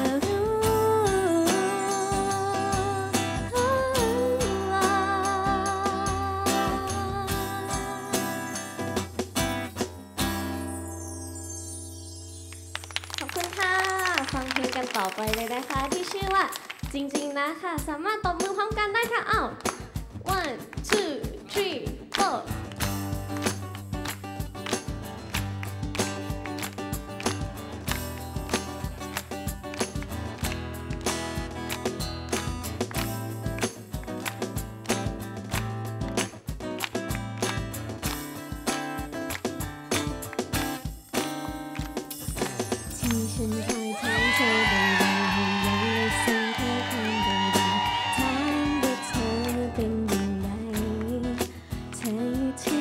ฟังเพลงกันต่อไปเลยนะคะที่ชื่อว่าจริงๆนะค่ะสามารถตบมือพร้อมกันได้ค่ะอ้าว one two three fourที่ฉันคอยถามเธอดังๆให้ยังไม่ส่งข้อความดังๆถามว่าเธอเป็นยังไงเธออยู่ที่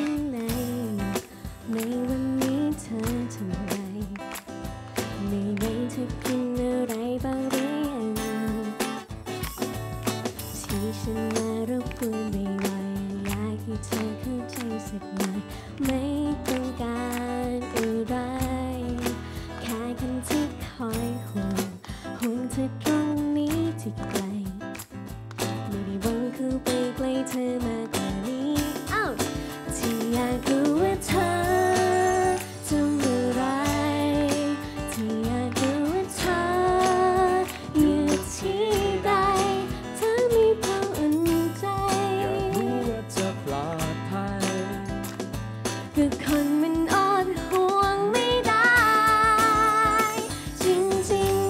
เธอตรงนี้ที่ไกลไม่ได้หวังเข้าไปใกล้เธอมากกว่านี้อ้าวที่อยากรู้ว่าเธอทำอะไรที่อยากรู้ว่าเธออยู่ที่ใดเธอไม่พออุ่นใจอยากรู้ว่าจะปลอดภัยคือคนมันอ่อนห่วงไม่ได้จริง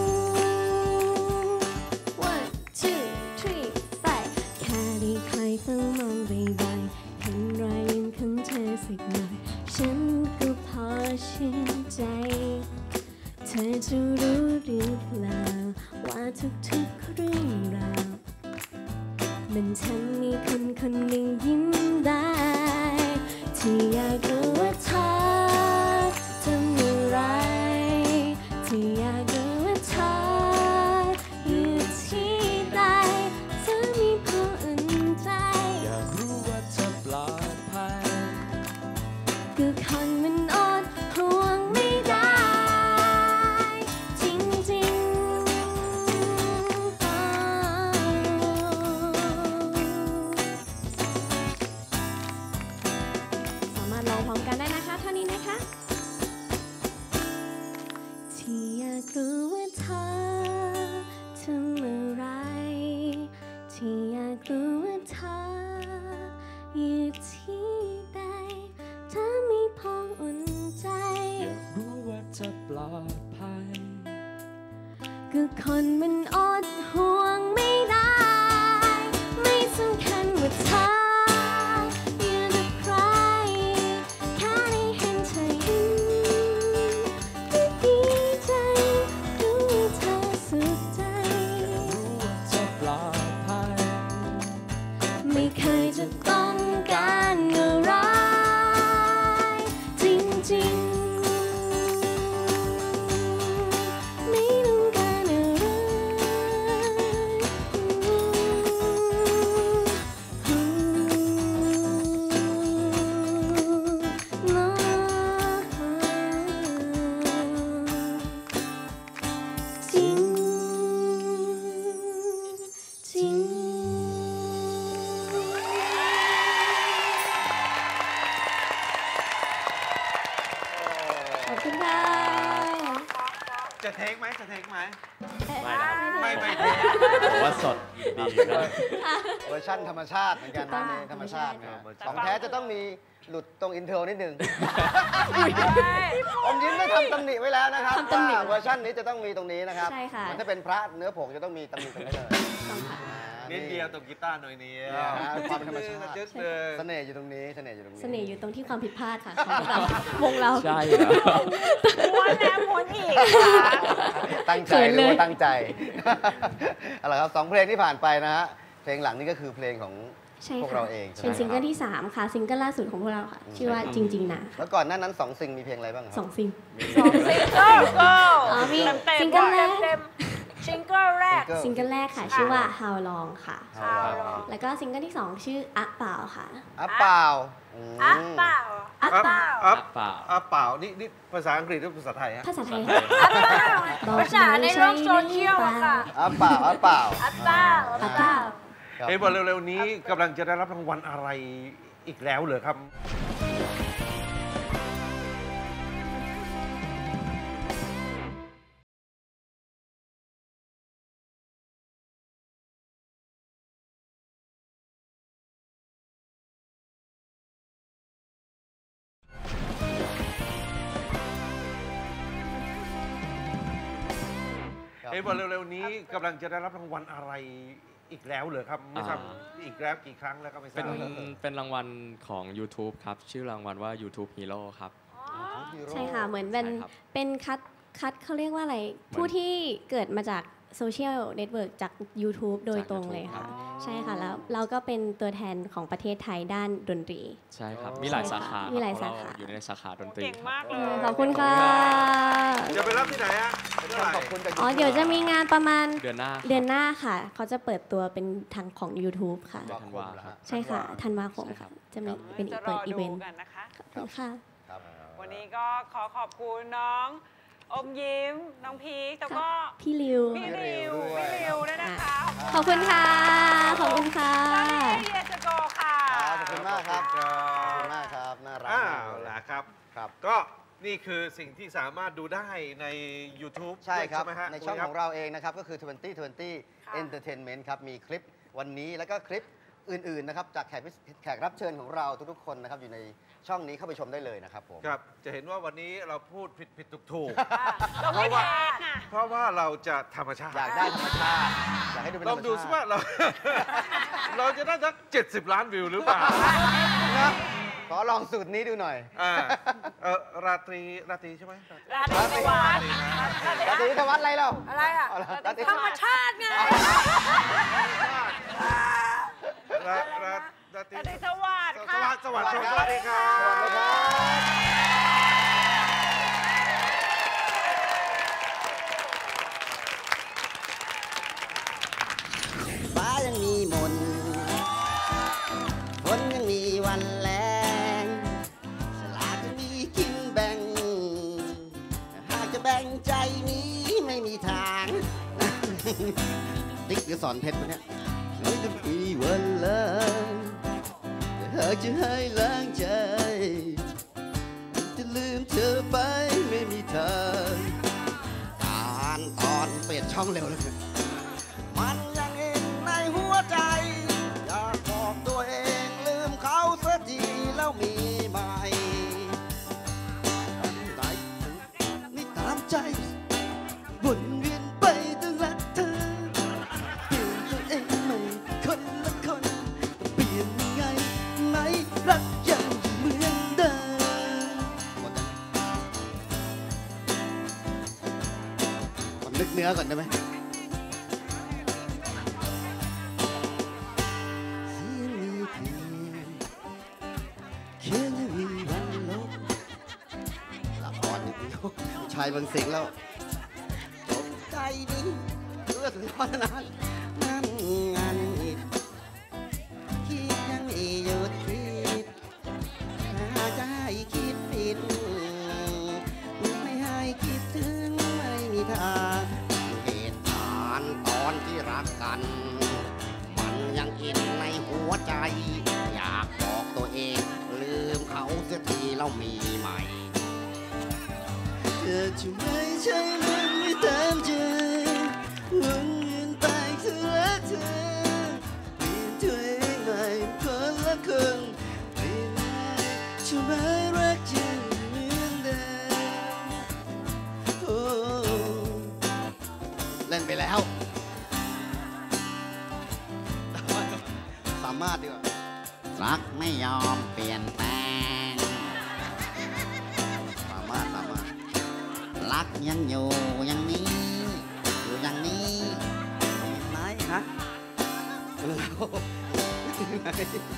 ๆ one two three five แค่ได้ใครเฝ้ามองบ่อยๆเห็นรอยยิ้มของเธอสักหน่อยฉันก็พอชื่นใจเธอจะรู้หรือเปล่าว่าทุกๆเรื่องราวมันทำให้คนคนหนึ่งยิ้มได้ที่อยากรู้ว่าเธอทำอะไรที่อยากรู้ว่าเธออยู่ที่ใดเธอมีพออุ่นใจอยากรู้ว่าเธอปลอดภัยก็คนมันอดห่วงไม่ได้จริงๆสามารถลองพร้อมกันได้นะคะเท่านี้นะคะที่อยากรู้ว่าเธอทำอะไรที่อยากรู้ว่าเธออยู่ที่ใดเธอมีพออุ่นใจอยากรู้ว่าเธอปลอดภัยก็คนมันอดห่วงไม่ได้ไม่สำคัญว่าเธออยู่กับใครแค่ได้เห็นเธอยิ้มก็ดีใจรู้ว่าเธอสุขใจรู้ว่าเธอปลอดภัยไม่เคยจะต้องการอะไรจริงๆไม่ต้องการอะไรจริงจริง ขอบคุณค่ะจะเทคไหมจะเทคไหมไม่นะครับไม่ไม่เทคผมว่าสดดีนะเวอร์ชันธรรมชาติเหมือนกันนะนี่ธรรมชาตินะของแท้จะต้องมีหลุดตรงอินเทอร์นิดนึงอมยิ้มได้ทำตำหนิไว้แล้วนะครับทำตำหนิว่าเวอร์ชันนี้จะต้องมีตรงนี้นะครับใช่ค่ะเหมือนถ้าเป็นพระเนื้อผงจะต้องมีตำหนิตรงนี้เลยนิดเดียวตรงกีตาร์หน่อยนี้เนี่ยนะความเป็นธรรมชาติจึ๊ดเลยเสน่ห์อยู่ตรงนี้เสน่ห์อยู่ตรงนี้เสน่ห์อยู่ตรงที่ความผิดพลาดค่ะของพวกเราวงเราใช่เหรอม้วนแล้วม้วนอีกตั้งใจเขินหเลยรือว่าตั้งใจ เอาละครับสองเพลงที่ผ่านไปนะฮะเพลงหลังนี่ก็คือเพลงของใช่พวกค่ะเราเองใช่ไหมเป็นซิงเกิลที่สามค่ะซิงเกิลล่าสุดของพวกเราค่ะชื่อว่าจริงๆนะแล้วก่อนหน้านั้นสองซิงมีเพลงอะไรบ้างครับสองซิงสองซิงเกิลก็อ๋อมีเต็มๆซิงเกิลแรกเต็มๆซิงเกิลแรกซิงเกิลแรกค่ะ ชื่อว่า How Long ค่ะครับแล้วก็ซิงเกิลที่สองชื่ออะเปล่าค่ะอ่ะเปล่าอืมอ่ะเปล่าอะเปล่าอัพเปล่าอัพเปล่านี่นี่ภาษาอังกฤษหรือภาษาไทยฮะภาษาไทยอ่ะเปล่าภาษาในโลกโซเชียลอะค่ะอ่ะเปล่าอ่ะเปล่าอ่ะเปล่าอะเปล่าครับเห็นบอกเร็วๆนี้กำลังจะได้รับรางวัลอะไรอีกแล้วเหรอครับ เห็นบอกเร็วๆนี้กำลังจะได้รับรางวัลอะไรอีกแล้วเหรอครับไม่ทราบอีกแล้วกี่ครั้งแล้วก็ไม่ทเป็นราบเป็นรางวัลของ YouTube ครับ ชื่อรางวัลว่า YouTube Hero ครับใช่ค่ะเหมือนเป็นใช่ครับเป็นคัดคัดเขาเรียกว่าอะไร ผู้ที่เกิดมาจากโซเชียลเน็ตเวิร์กจาก YouTube โดยตรงเลยค่ะ ใช่ค่ะ แล้วเราก็เป็นตัวแทนของประเทศไทยด้านดนตรีใช่ครับ มีหลายสาขามีหลายครับสาขาเพระเรอยู่ในสาขาดนตรีเก่งมากเลยขอบคุณค่ะจะไปรับที่ไหนฮะเท่าไหร่ขอบคุณจากอ๋อ เดี๋ยวจะมีงานประมาณเดือนหน้าครับเดือนหน้าค่ะ เขาจะเปิดตัวเป็นทางของ YouTube ค่ะเดือนธันวาครับใช่ค่ะธันวาคมใช่ครัค่ะบจะมีเป็นอีจะกรเปิอดอีดูเวนต์กันนะคะขอบคุณค่ะครับวันนี้ก็ขอขอบคุณน้องอมยิ้มน้องพีคแล้วก็พี่ริวพี่ริวพี่ริวด้วยนะคะขอบคุณค่ะ ขอบคุณค่ะเฮียสโกค่ะขอบคุณมากครับขอบคุณมากครับน่ารักอ้ามาว กเลยล่ะครับครับก็นี่คือสิ่งที่สามารถดูได้ใน YouTube ใช่ครับไหมฮะในช่องคขบองเราเองนะครับ ก็คือ ยี่สิบ ยี่สิบ Entertainment ครับ มีคลิปวันนี้แล้วก็คลิปอื่น ๆ นะครับ จากแขกพิแขกรับเชิญของเราทุก ๆ คนนะครับ อยู่ในช่องนี้เข้าไปชมได้เลยนะครับผมครับ จะเห็นว่าวันนี้เราพูดผิดผิดถูกถูกเราไม่แพ้น่ะเพราะว่าเราจะธรรมชาติอยากได้ธรรมชาติ อยากให้ดูเป็นธลรองรมดูชาซิติว่าเรา เราจะได้สักเจ็ดสิบล้านวิวหรือเปล่านะขอลองสูตรนี้ดูหน่อยอ่าเออราตรีราตรีใช่ไหมราตรีสวัสดิ์ราตรีธวัฒน์อะไรเราอะไรอ่ะเอาล่ะราตรีธรรมชาติไงราราราตรีราตรีสวัสดิ์สค่ะวัสดิ์สวัสดิ์สวัสดีครับสวัสดีครับฟ้ายังมีมนต์ฝนยังมีวันแรงสลากยังมีกินแบ่ง หากจะแบ่งใจนี้ไม่มีทาง ติ๊กหรือสอนเพชรปะเนี่ยไม่จะมีวันเลยหากจะให้ล้างใจ จะลืมเธอไปไม่มีทางการตอนเปลี่ยนช่องเร็วเลยมันยังเองในหัวใจ อยากบอกตัวเองลืมเขาเสียทีแล้วมีใหม่ไหนนี่ตามใจวนเวียนไปตั้งรักเธอเปลี่ยนตัวเองใหม่คนละคนแต่เปลี่ยนยังไงไหนรักยังเหมือนเดิมผมนึกเนื้อก่อนได้ไหม เขียนยังมีวันลบละครนี่ชายบางสิ่งแล้วจบใจนี้เพื่อถึงตอนนั้นนั่นงานอีกคิดยังไม่หยุดคิดถ้าจะให้คิดผิดไม่ให้คิดถึงไม่มีทางเหตุการณ์ตอนที่รักกัน มันยังอินในหัวใจอยากบอกตัวเองลืมเขาเสียทีเรามีใหม่เธอจะไม่ใช่มันไม่ตามใจวนเวียนไปเธอรักเธอเปลี่ยนตัวเองใหม่คนละคนเปลี่ยนจะไม่รักยังเหมือนเดิมโอ้เล่นไปแล้วสามารถดีกว่ารักไม่ยอมเปลี่ยนแปลงสามารถสามารถรักยังอยู่อย่างนี้ อยู่อย่างนี้เห็นไหมฮะเราเห็นไหม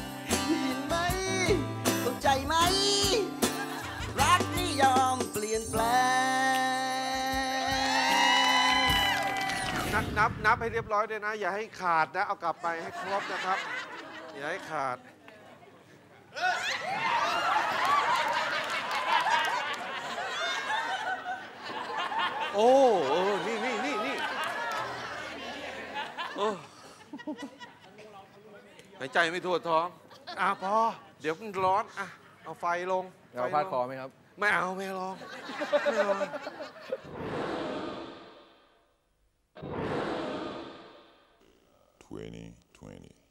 เข้าใจไหมรักไม่ยอมเปลี่ยนแปลงนับนับนับให้เรียบร้อยด้วยนะ อย่าให้ขาดนะ เอากลับไปให้ครบนะครับ อย่าให้ขาด โอ้เออนี่นี่นี่นี่โอ้หายใจไม่ทั่วท้อง อ่ะพอ เดี๋ยวมันร้อน อ่ะ เอาไฟลงเอาพาดคอไหมครับไม่เอา ไม่ลอง ไม่ลอง twenty twenty